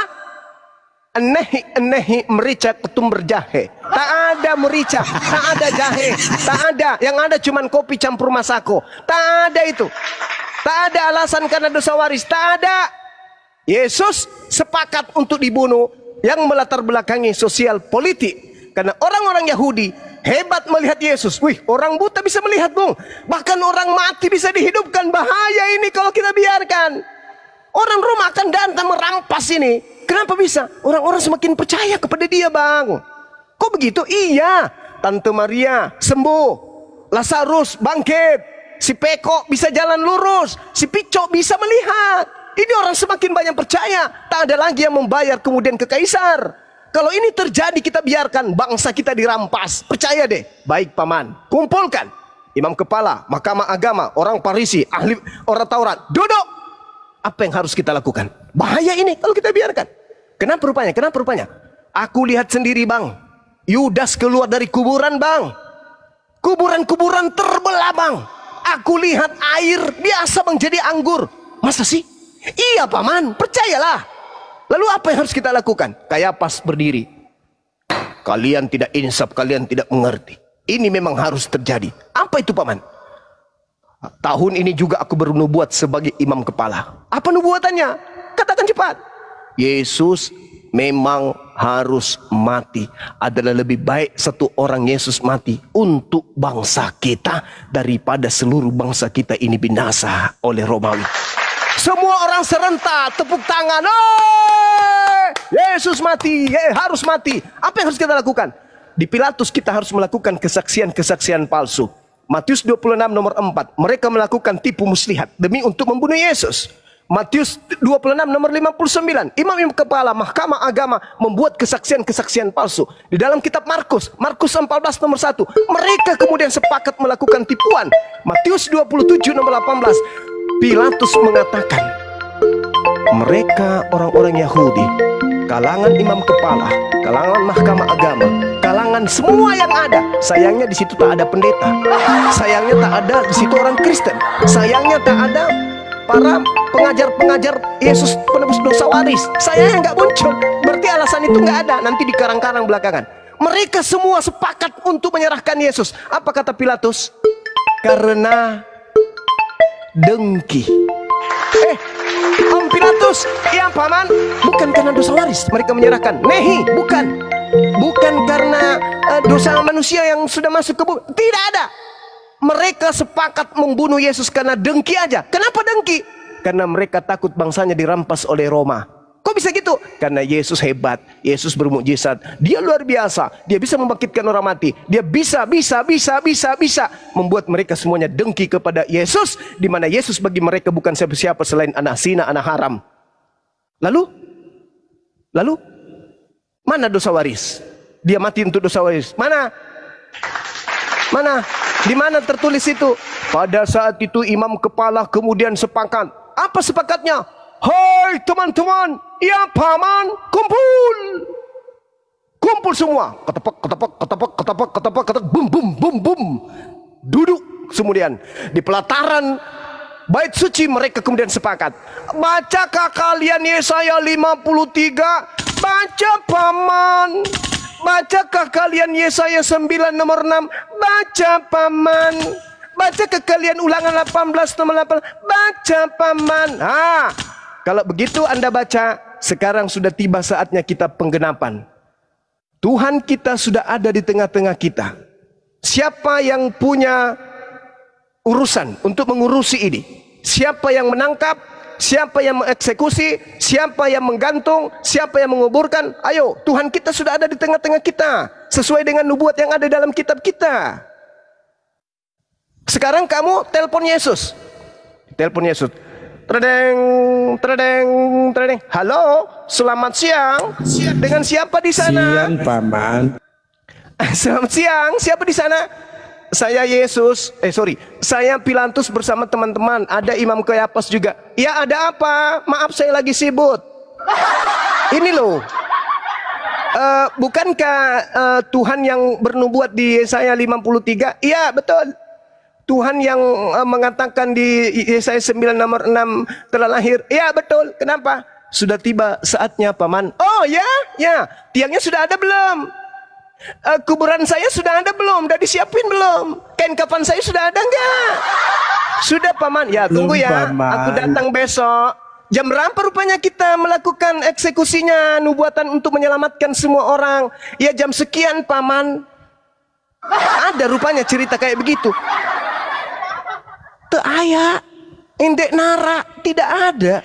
Enehi merica ketumber jahe. Tak ada merica, tak ada jahe, tak ada. Yang ada cuman kopi campur masako. Tak ada itu. Tak ada alasan karena dosa waris, tak ada. Yesus sepakat untuk dibunuh yang melatar belakangi sosial politik. Karena orang-orang Yahudi hebat melihat Yesus. Wih, orang buta bisa melihat, Bung. Bahkan orang mati bisa dihidupkan. Bahaya ini kalau kita biarkan. Orang Roma akan datang merampas ini. Kenapa bisa? Orang-orang semakin percaya kepada dia, Bang. Kok begitu? Iya. Tante Maria sembuh. Lazarus bangkit. Si Peko bisa jalan lurus. Si Picok bisa melihat. Ini orang semakin banyak percaya. Tak ada lagi yang membayar kemudian ke kaisar. Kalau ini terjadi kita biarkan, bangsa kita dirampas. Percaya deh. Baik paman, kumpulkan imam kepala, mahkamah agama, orang Farisi, ahli orang Taurat. Duduk. Apa yang harus kita lakukan? Bahaya ini kalau kita biarkan. Kenapa rupanya? Kenapa rupanya? Aku lihat sendiri, Bang. Yudas keluar dari kuburan, Bang. Kuburan-kuburan terbelah, Bang. Aku lihat air biasa, Bang, jadi anggur. Masa sih? Iya, paman, percayalah. Lalu apa yang harus kita lakukan? Kayafas berdiri. Kalian tidak insaf, kalian tidak mengerti. Ini memang harus terjadi. Apa itu, paman? Tahun ini juga aku bernubuat sebagai imam kepala. Apa nubuatannya? Katakan cepat. Yesus memang harus mati. Adalah lebih baik satu orang Yesus mati untuk bangsa kita daripada seluruh bangsa kita ini binasa oleh Romawi. Semua orang serentak tepuk tangan. Yesus mati, harus mati. Apa yang harus kita lakukan? Di Pilatus kita harus melakukan kesaksian-kesaksian palsu. Matius 26 nomor 4. Mereka melakukan tipu muslihat demi untuk membunuh Yesus. Matius 26 nomor 59. Imam-imam kepala mahkamah agama membuat kesaksian-kesaksian palsu. Di dalam kitab Markus 14 nomor 1. Mereka kemudian sepakat melakukan tipuan. Matius 27 nomor 18. Pilatus mengatakan, mereka orang-orang Yahudi, kalangan imam kepala, kalangan mahkamah agama, kalangan semua yang ada. Sayangnya di situ tak ada pendeta. Sayangnya tak ada di situ orang Kristen. Sayangnya tak ada para pengajar-pengajar Yesus penebus dosa waris. Sayangnya nggak muncul. Berarti alasan itu nggak ada. Nanti dikarang-karang belakangan. Mereka semua sepakat untuk menyerahkan Yesus. Apa kata Pilatus? Karena dengki. Om Pilatus, ya paman, bukan karena dosa waris mereka menyerahkan. Nehi, bukan. Bukan karena dosa manusia yang sudah masuk ke bumi. Tidak ada. Mereka sepakat membunuh Yesus karena dengki aja. Kenapa dengki? Karena mereka takut bangsanya dirampas oleh Roma. Kok bisa gitu? Karena Yesus hebat. Yesus bermukjizat. Dia luar biasa. Dia bisa membangkitkan orang mati. Dia bisa membuat mereka semuanya dengki kepada Yesus, di mana Yesus bagi mereka bukan siapa-siapa selain anak zina, anak haram. Lalu mana dosa waris? Dia mati untuk dosa waris. Mana? Di mana tertulis itu? Pada saat itu imam kepala kemudian sepakat. Apa sepakatnya? Hai teman-teman, ya paman, kumpul semua. Ketepak, bum. Duduk kemudian di pelataran bait suci. Mereka kemudian sepakat. Bacakah kalian Yesaya 53? Baca paman. Bacakah kalian Yesaya 9 nomor 6? Baca paman. Bacakah kalian Ulangan 18 nomor 8? Baca paman. Kalau begitu Anda baca, sekarang sudah tiba saatnya kita penggenapan. Tuhan kita sudah ada di tengah-tengah kita. Siapa yang punya urusan untuk mengurusi ini? Siapa yang menangkap? Siapa yang mengeksekusi? Siapa yang menggantung? Siapa yang menguburkan? Ayo, Tuhan kita sudah ada di tengah-tengah kita. Sesuai dengan nubuat yang ada dalam kitab kita. Sekarang kamu telepon Yesus. Telepon Yesus. Tredeng. Halo, selamat siang. Dengan siapa di sana? Siang, Paman. Selamat siang. Siapa di sana? Saya Yesus. Saya Pilatus bersama teman-teman. Ada Imam Kayafas juga. Ya, ada apa? Maaf, saya lagi sibuk. Ini loh. Bukankah Tuhan yang bernubuat di Yesaya 53? Iya, betul. Tuhan yang mengatakan di Yesaya 9 nomor 6 telah lahir. Iya, betul. Kenapa? Sudah tiba saatnya, Paman. Oh ya, ya. Tiangnya sudah ada belum? Kuburan saya sudah ada belum? Udah disiapin belum? Kain kafan saya sudah ada enggak? Sudah, Paman. Ya, tunggu ya. Paman. Aku datang besok. Jam berapa rupanya kita melakukan eksekusinya, nubuatan untuk menyelamatkan semua orang? Ya, jam sekian, Paman. Ada rupanya cerita kayak begitu. Teu aya, indek nara, tidak ada.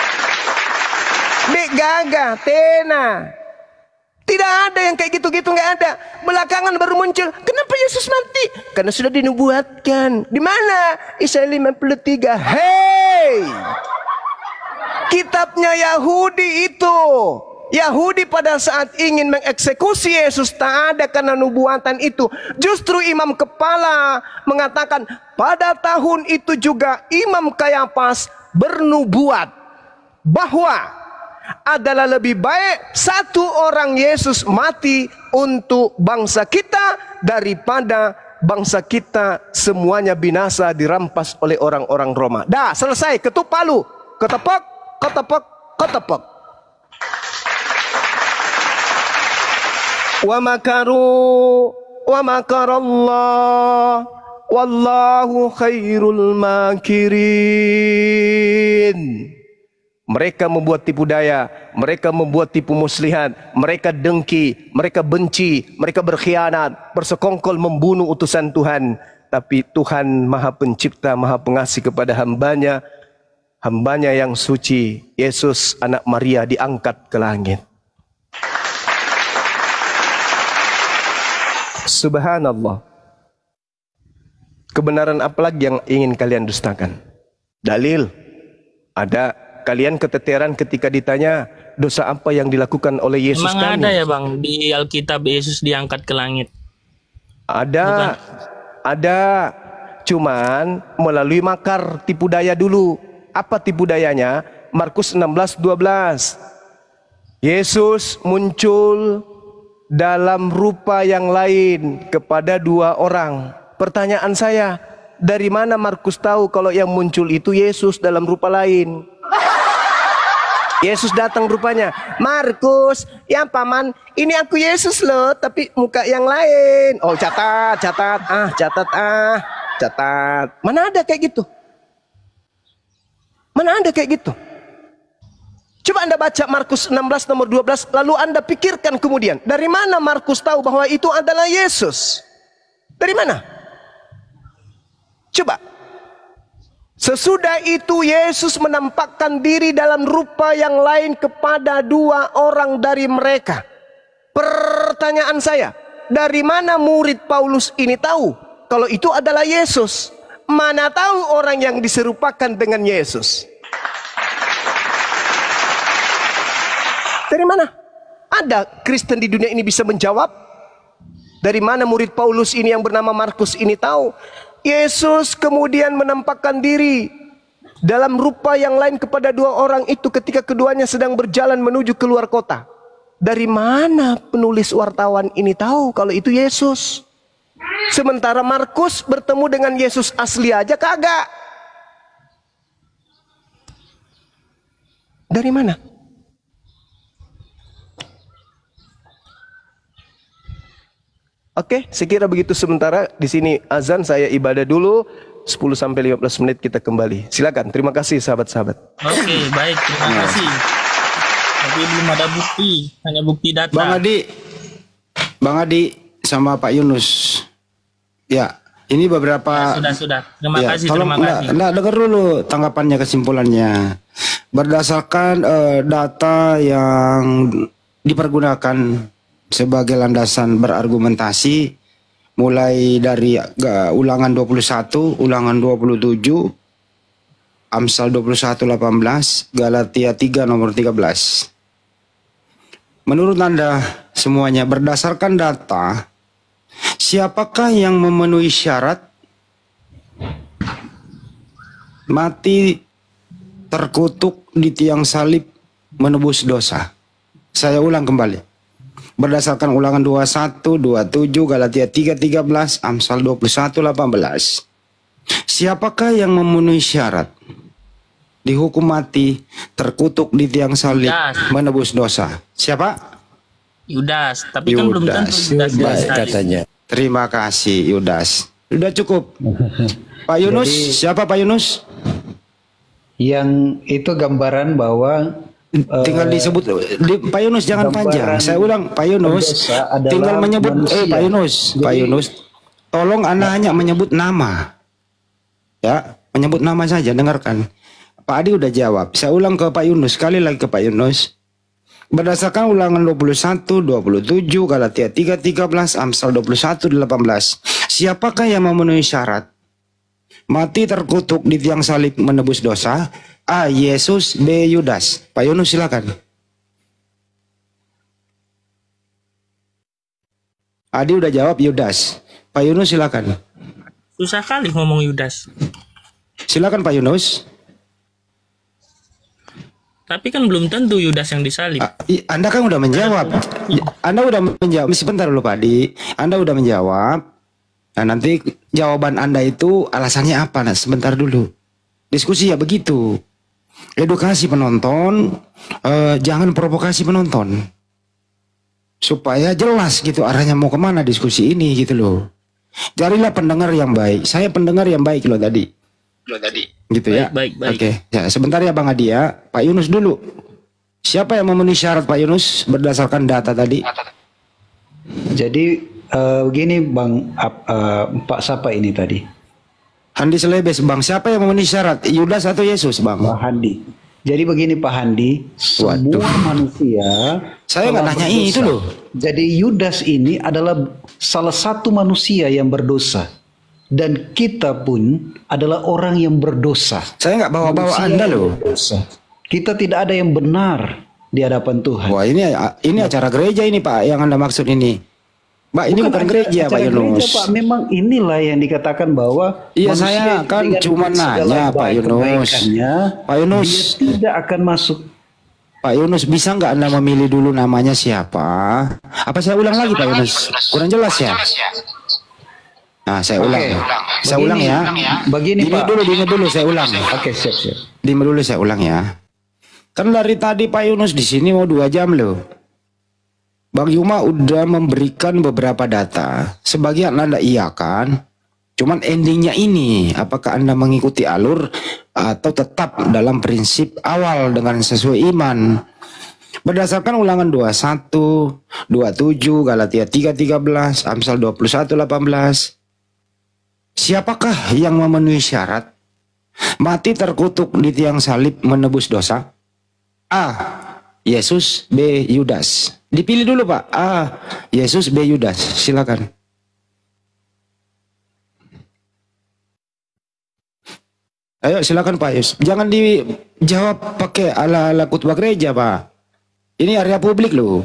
Dek gagah, tena. Tidak ada yang kayak gitu-gitu, nggak ada. Belakangan baru muncul. Kenapa Yesus mati? Karena sudah dinubuatkan. Di mana? Yesaya 53. Hei! Kitabnya Yahudi itu. Yahudi pada saat ingin mengeksekusi Yesus tak ada karena nubuatan itu. Justru imam kepala mengatakan pada tahun itu juga Imam Kayafas bernubuat bahwa adalah lebih baik satu orang Yesus mati untuk bangsa kita daripada bangsa kita semuanya binasa dirampas oleh orang-orang Roma. Dah selesai, ketuk palu, ketepek, ketepek, ketepek. Wa makaru wa makarallah wallahu khairul makirin. Mereka membuat tipu daya, mereka membuat tipu muslihat, mereka dengki, mereka benci, mereka berkhianat, bersekongkol membunuh utusan Tuhan. Tapi Tuhan Maha Pencipta, Maha Pengasih kepada hambanya, hambanya yang suci, Yesus anak Maria diangkat ke langit. Subhanallah. Kebenaran apa lagi yang ingin kalian dustakan? Dalil ada. Kalian keteteran ketika ditanya dosa apa yang dilakukan oleh Yesus. Memang ada ya Bang di Alkitab Yesus diangkat ke langit? Ada. Bukan? Ada. Cuman melalui makar tipu daya dulu. Apa tipu dayanya? Markus 16:12. Yesus muncul dalam rupa yang lain kepada dua orang. Pertanyaan saya, dari mana Markus tahu kalau yang muncul itu Yesus dalam rupa lain? Yesus datang rupanya, Markus, ya Paman, ini aku Yesus loh, tapi muka yang lain. Oh catat. Mana ada kayak gitu? Mana ada kayak gitu? Coba Anda baca Markus 16 nomor 12, lalu Anda pikirkan kemudian, dari mana Markus tahu bahwa itu adalah Yesus? Dari mana? Coba. Sesudah itu Yesus menampakkan diri dalam rupa yang lain kepada dua orang dari mereka. Pertanyaan saya, dari mana murid Paulus ini tahu kalau itu adalah Yesus? Mana tahu orang yang diserupakan dengan Yesus? Dari mana? Ada Kristen di dunia ini bisa menjawab? Dari mana murid Paulus ini yang bernama Markus ini tahu? Yesus kemudian menampakkan diri dalam rupa yang lain kepada dua orang itu ketika keduanya sedang berjalan menuju keluar kota. Dari mana penulis wartawan ini tahu kalau itu Yesus? Sementara Markus bertemu dengan Yesus asli aja kagak. Dari mana? Oke, saya kira begitu sementara. Di sini azan, saya ibadah dulu 10 sampai 15 menit kita kembali. Silakan. Terima kasih sahabat-sahabat. Oke, baik, terima kasih. Tapi belum ada bukti, hanya bukti data. Bang Adi sama Pak Yunus. Ya, ini beberapa. Ya, sudah. Terima kasih, terima kasih. Dengar dulu tanggapannya, kesimpulannya. Berdasarkan data yang dipergunakan sebagai landasan berargumentasi, mulai dari ulangan 21, ulangan 27, Amsal 21:18, Galatia 3 nomor 13. Menurut Anda semuanya, berdasarkan data, siapakah yang memenuhi syarat mati terkutuk di tiang salib menebus dosa? Saya ulang kembali. Berdasarkan Ulangan 21, 27, Galatia 3:13, Amsal 21:18. Siapakah yang memenuhi syarat dihukum mati, terkutuk di tiang salib, menebus dosa? Siapa? Yudas, tapi kan belum tentu Yudas katanya. Terima kasih Yudas. Sudah cukup. Pak Yunus, siapa Pak Yunus? Yang itu gambaran bahwa tinggal disebut Pak Yunus, jangan panjang. Saya ulang, Pak Yunus tinggal menyebut Pak Yunus, tolong Anda hanya menyebut nama. Ya, menyebut nama saja, dengarkan. Pak Adi udah jawab. Saya ulang ke Pak Yunus, sekali lagi ke Pak Yunus. Berdasarkan Ulangan 21, 27, Galatia 3:13, Amsal 21:18. Siapakah yang memenuhi syarat mati terkutuk di tiang salib menebus dosa? A. Yesus, B. Yudas. Pak Yunus silakan. Adi udah jawab Yudas. Pak Yunus silakan. Susah kali ngomong Yudas. Silakan Pak Yunus. Tapi kan belum tentu Yudas yang disalib. Anda kan udah menjawab. Anda udah menjawab. Sebentar dulu Pak Adi. Anda udah menjawab. Nah, nanti jawaban Anda itu alasannya apa? Nah, sebentar dulu. Diskusi ya begitu. Edukasi penonton, jangan provokasi penonton. Supaya jelas gitu arahnya mau kemana diskusi ini gitu loh. Carilah pendengar yang baik. Saya pendengar yang baik loh tadi. Gitu ya. Baik. Oke. Ya, sebentar ya Bang Adi ya. Pak Yunus dulu. Siapa yang memenuhi syarat Pak Yunus berdasarkan data tadi? Jadi begini Bang, Pak siapa ini tadi? Handi Selebes Bang. Siapa yang memenuhi syarat? Yudas atau Yesus Bang? Pak Handi. Jadi begini Pak Handi, semua manusia. Saya nggak nanya itu loh. Jadi Yudas ini adalah salah satu manusia yang berdosa. Dan kita pun adalah orang yang berdosa. Saya nggak bawa-bawa Anda loh. Kita tidak ada yang benar di hadapan Tuhan. Wah ini acara gereja ini Pak yang Anda maksud ini. Pak ini bukan gereja Pak Yunus. Pak, memang inilah yang dikatakan bahwa iya saya kan cuma nanya Pak Yunus. Pak Yunus dia tidak akan masuk. Pak Yunus bisa nggak Anda memilih dulu namanya siapa? Apa saya ulang lagi Pak Yunus? Kurang jelas ya? Nah, saya ulang. Saya ulang ya. Begini Pak. Dini dulu saya ulang. Oke, siap. Dini dulu saya ulang ya. Kan dari tadi Pak Yunus di sini mau 2 jam loh. Bang Yuma udah memberikan beberapa data. Sebagian Anda iakan. Cuman endingnya ini, apakah Anda mengikuti alur atau tetap dalam prinsip awal dengan sesuai iman? Berdasarkan Ulangan 21, 27, Galatia 3:13, Amsal 21:18. Siapakah yang memenuhi syarat mati terkutuk di tiang salib menebus dosa? A. Yesus, B. Yudas. Dipilih dulu Pak. A. Yesus, B. Yudas. Silakan. Ayo silakan Pak Yus. Jangan dijawab pakai ala-ala khotbah gereja Pak. Ini area publik loh.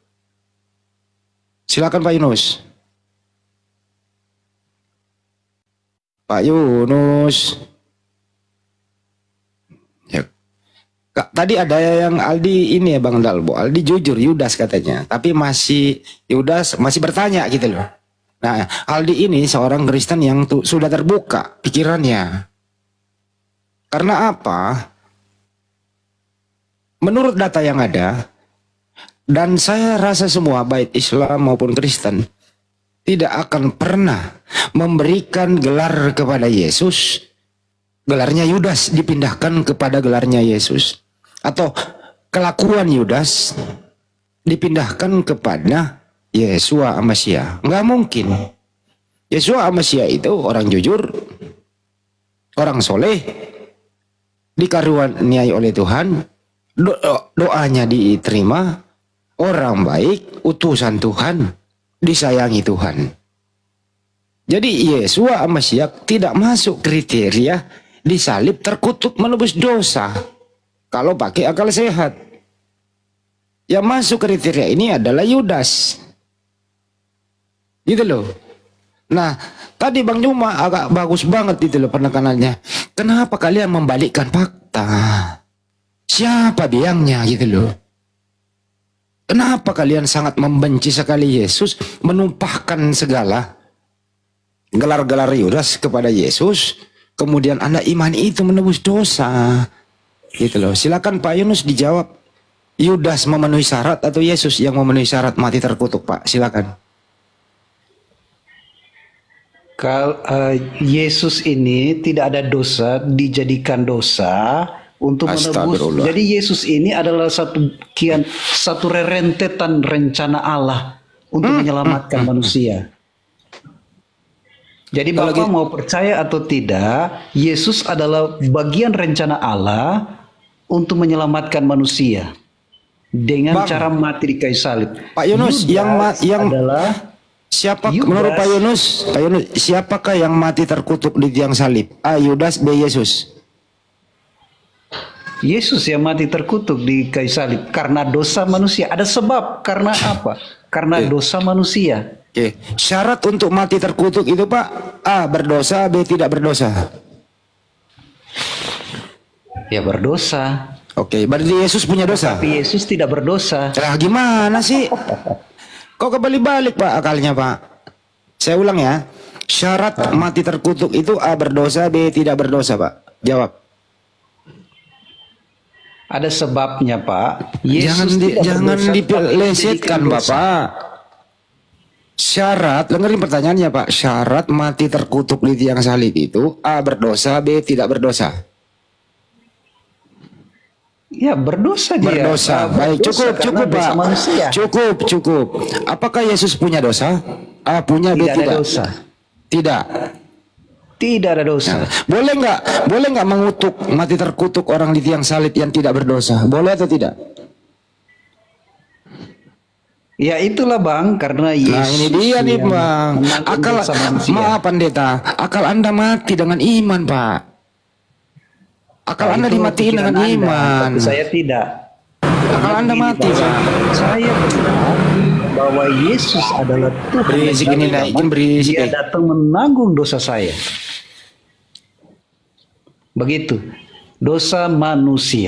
Silakan Pak Yunus. Pak Yunus. Ya. Tadi ada yang Aldi ini ya Bang Dalbo. Aldi jujur Yudas katanya. Tapi Yudas masih bertanya gitu loh. Nah Aldi ini seorang Kristen yang sudah terbuka pikirannya. Karena apa? Menurut data yang ada. Dan saya rasa semua baik Islam maupun Kristen tidak akan pernah memberikan gelar kepada Yesus. Gelarnya Yudas dipindahkan kepada gelarnya Yesus. Atau kelakuan Yudas dipindahkan kepada Yesua Amasya. Nggak mungkin. Yesua Amasya itu orang jujur, orang soleh, dikaruniai oleh Tuhan, doanya diterima, orang baik, utusan Tuhan, disayangi Tuhan. Jadi Yesua Amasya tidak masuk kriteria disalib terkutuk menebus dosa. Kalau pakai akal sehat. Yang masuk kriteria ini adalah Yudas. Gitu loh. Nah, tadi Bang Juma agak bagus banget itu loh penekanannya. Kenapa kalian membalikkan fakta? Siapa biangnya gitu loh. Kenapa kalian sangat membenci sekali Yesus, menumpahkan segala gelar-gelar Yudas kepada Yesus, kemudian Anda imani itu menebus dosa. Gitu loh. Silakan Pak Yunus dijawab. Yudas memenuhi syarat atau Yesus yang memenuhi syarat mati terkutuk, Pak? Silakan. Yesus ini tidak ada dosa, dijadikan dosa untuk menebus. Jadi Yesus ini adalah satu rentetan rencana Allah untuk menyelamatkan manusia. Jadi Bapak mau percaya atau tidak, Yesus adalah bagian rencana Allah untuk menyelamatkan manusia dengan cara mati di kayu salib. Pak Yunus, yang adalah siapa menurut Pak Yunus, siapakah yang mati terkutuk di tiang salib? A. Yudas, B. Yesus. Yesus yang mati terkutuk di kayu salib karena dosa manusia. Ada sebab, karena apa? Karena dosa manusia. Syarat untuk mati terkutuk itu Pak, A. berdosa, B. tidak berdosa. Ya berdosa. Oke, berarti Yesus punya dosa. Tapi Yesus tidak berdosa. Nah, gimana sih? Kok kembali balik Pak akalnya Pak? Saya ulang ya. Syarat mati terkutuk itu A. berdosa, B. tidak berdosa Pak. Jawab. Ada sebabnya Pak. Jangan dilesetkan Bapak. Syarat, dengerin pertanyaannya Pak. Syarat mati terkutuk di tiang salib itu A. berdosa, B. tidak berdosa. Ya berdosa dia. Berdosa. Baik, cukup Pak. Cukup. Apakah Yesus punya dosa? A. punya, B. tidak. Ada dosa. Tidak ada dosa. Boleh nggak mengutuk mati terkutuk orang di tiang salib yang tidak berdosa? Boleh atau tidak? Ya itulah Bang, karena Yesus. Nah ini dia nih Bang. Maaf pendeta, akal Anda mati dengan iman Pak. Akal Anda dimatiin dengan iman. Tapi saya tidak. Akal Anda mati Pak. Saya benar bahwa Yesus adalah Tuhan. Berisik ini naikin berisik. Dia datang menanggung dosa saya. Begitu. Dosa manusia.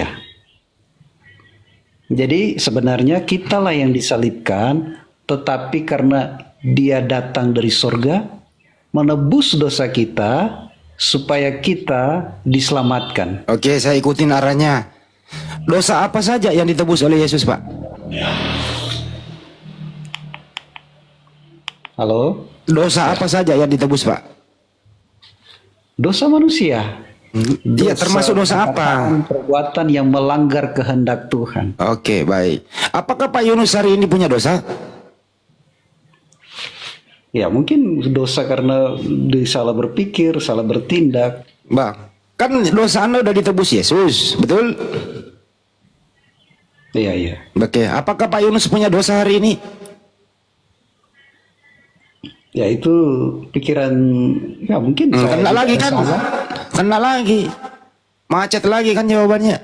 Jadi sebenarnya kitalah yang disalibkan, tetapi karena dia datang dari sorga, menebus dosa kita, supaya kita diselamatkan. Oke, saya ikutin arahnya. Dosa apa saja yang ditebus oleh Yesus Pak? Halo? Dosa apa saja yang ditebus Pak? Dosa manusia. Dia termasuk dosa apa? Perbuatan yang melanggar kehendak Tuhan. Oke, baik. Apakah Pak Yunus hari ini punya dosa? Ya mungkin dosa karena salah berpikir, salah bertindak. Bang, kan dosa Anda udah ditebus Yesus, betul? Iya. Oke, apakah Pak Yunus punya dosa hari ini? Ya itu pikiran, ya mungkin. Kena lagi kan? Kena lagi. Macet lagi kan jawabannya.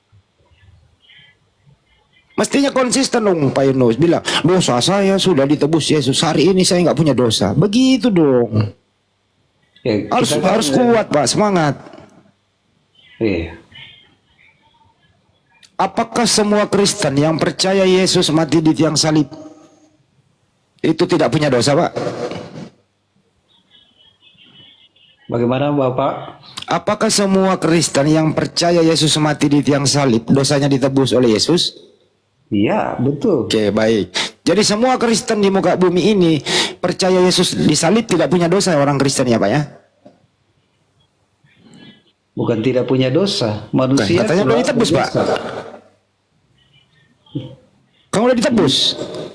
Mestinya konsisten dong Pak Yunus. Bilang, dosa saya sudah ditebus Yesus. Hari ini saya nggak punya dosa. Begitu dong. Ya, harus kuat Pak, semangat. Iya. Apakah semua Kristen yang percaya Yesus mati di tiang salib itu tidak punya dosa Pak? Bagaimana Bapak? Apakah semua Kristen yang percaya Yesus mati di tiang salib dosanya ditebus oleh Yesus? Iya, betul. Oke, baik. Jadi semua Kristen di muka bumi ini percaya Yesus disalib tidak punya dosa orang Kristen ya Pak ya? Bukan tidak punya dosa. Manusia katanya udah ditebus Pak. Kamu udah ditebus.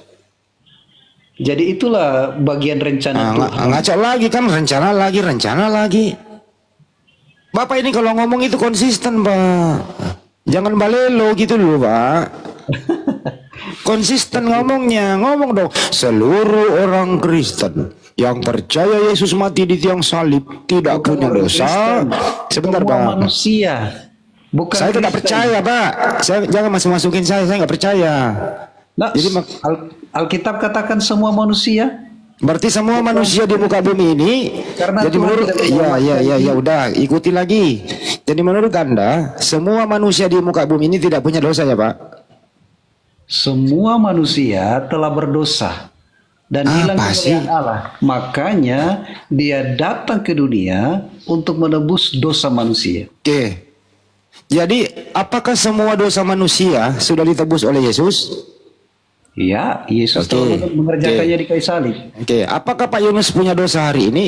Jadi itulah bagian rencana Tuhan. Ngaco lagi kan, rencana lagi. Bapak ini kalau ngomong itu konsisten Pak. Jangan balelo gitu dulu Pak. Konsisten ngomongnya. Ngomong dong, seluruh orang Kristen Yang percaya Yesus mati di tiang salib tidak punya dosa. Sebentar, Pak. Manusia. Bukan Saya tidak percaya, Pak. Saya jangan masukin saya nggak percaya. Nah, jadi Alkitab katakan semua manusia. Berarti semua manusia di muka bumi ini. Karena jadi menurut ya udah ikuti lagi. Jadi menurut Anda semua manusia di muka bumi ini tidak punya dosa ya, Pak? Semua manusia telah berdosa dan hilang kemuliaan Allah. Makanya dia datang ke dunia untuk menebus dosa manusia. Oke. Jadi apakah semua dosa manusia sudah ditebus oleh Yesus? Ya, Yesus telah mengerjakannya di kayu salib. Oke, apakah Pak Yunus punya dosa hari ini?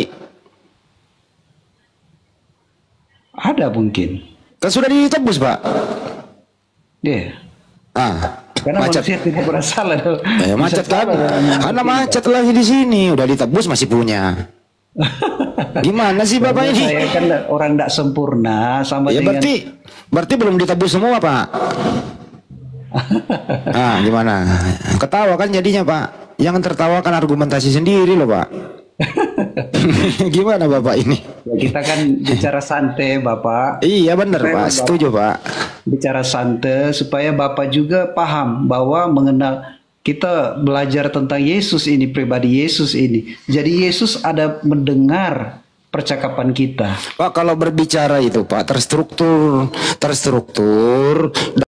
Ada mungkin. Kan sudah ditebus, Pak. Iya. Karena macet. manusia tidak bersalah. Macet kan? Karena macet lagi di sini, udah ditebus masih punya. Gimana sih Bapak ini? Saya kan orang tidak sempurna sama ya, dengan. Berarti belum ditebus semua, Pak. Gimana? Ketawa kan jadinya, Pak. Jangan tertawakan argumentasi sendiri loh, Pak. Gimana Bapak ini? Ya, kita kan bicara santai, Bapak. Iya benar, Pak. Setuju, Pak. Bicara santai supaya Bapak juga paham bahwa mengenal kita belajar tentang Yesus ini, pribadi Yesus ini. Jadi Yesus ada mendengar percakapan kita. Pak, kalau berbicara itu, Pak, terstruktur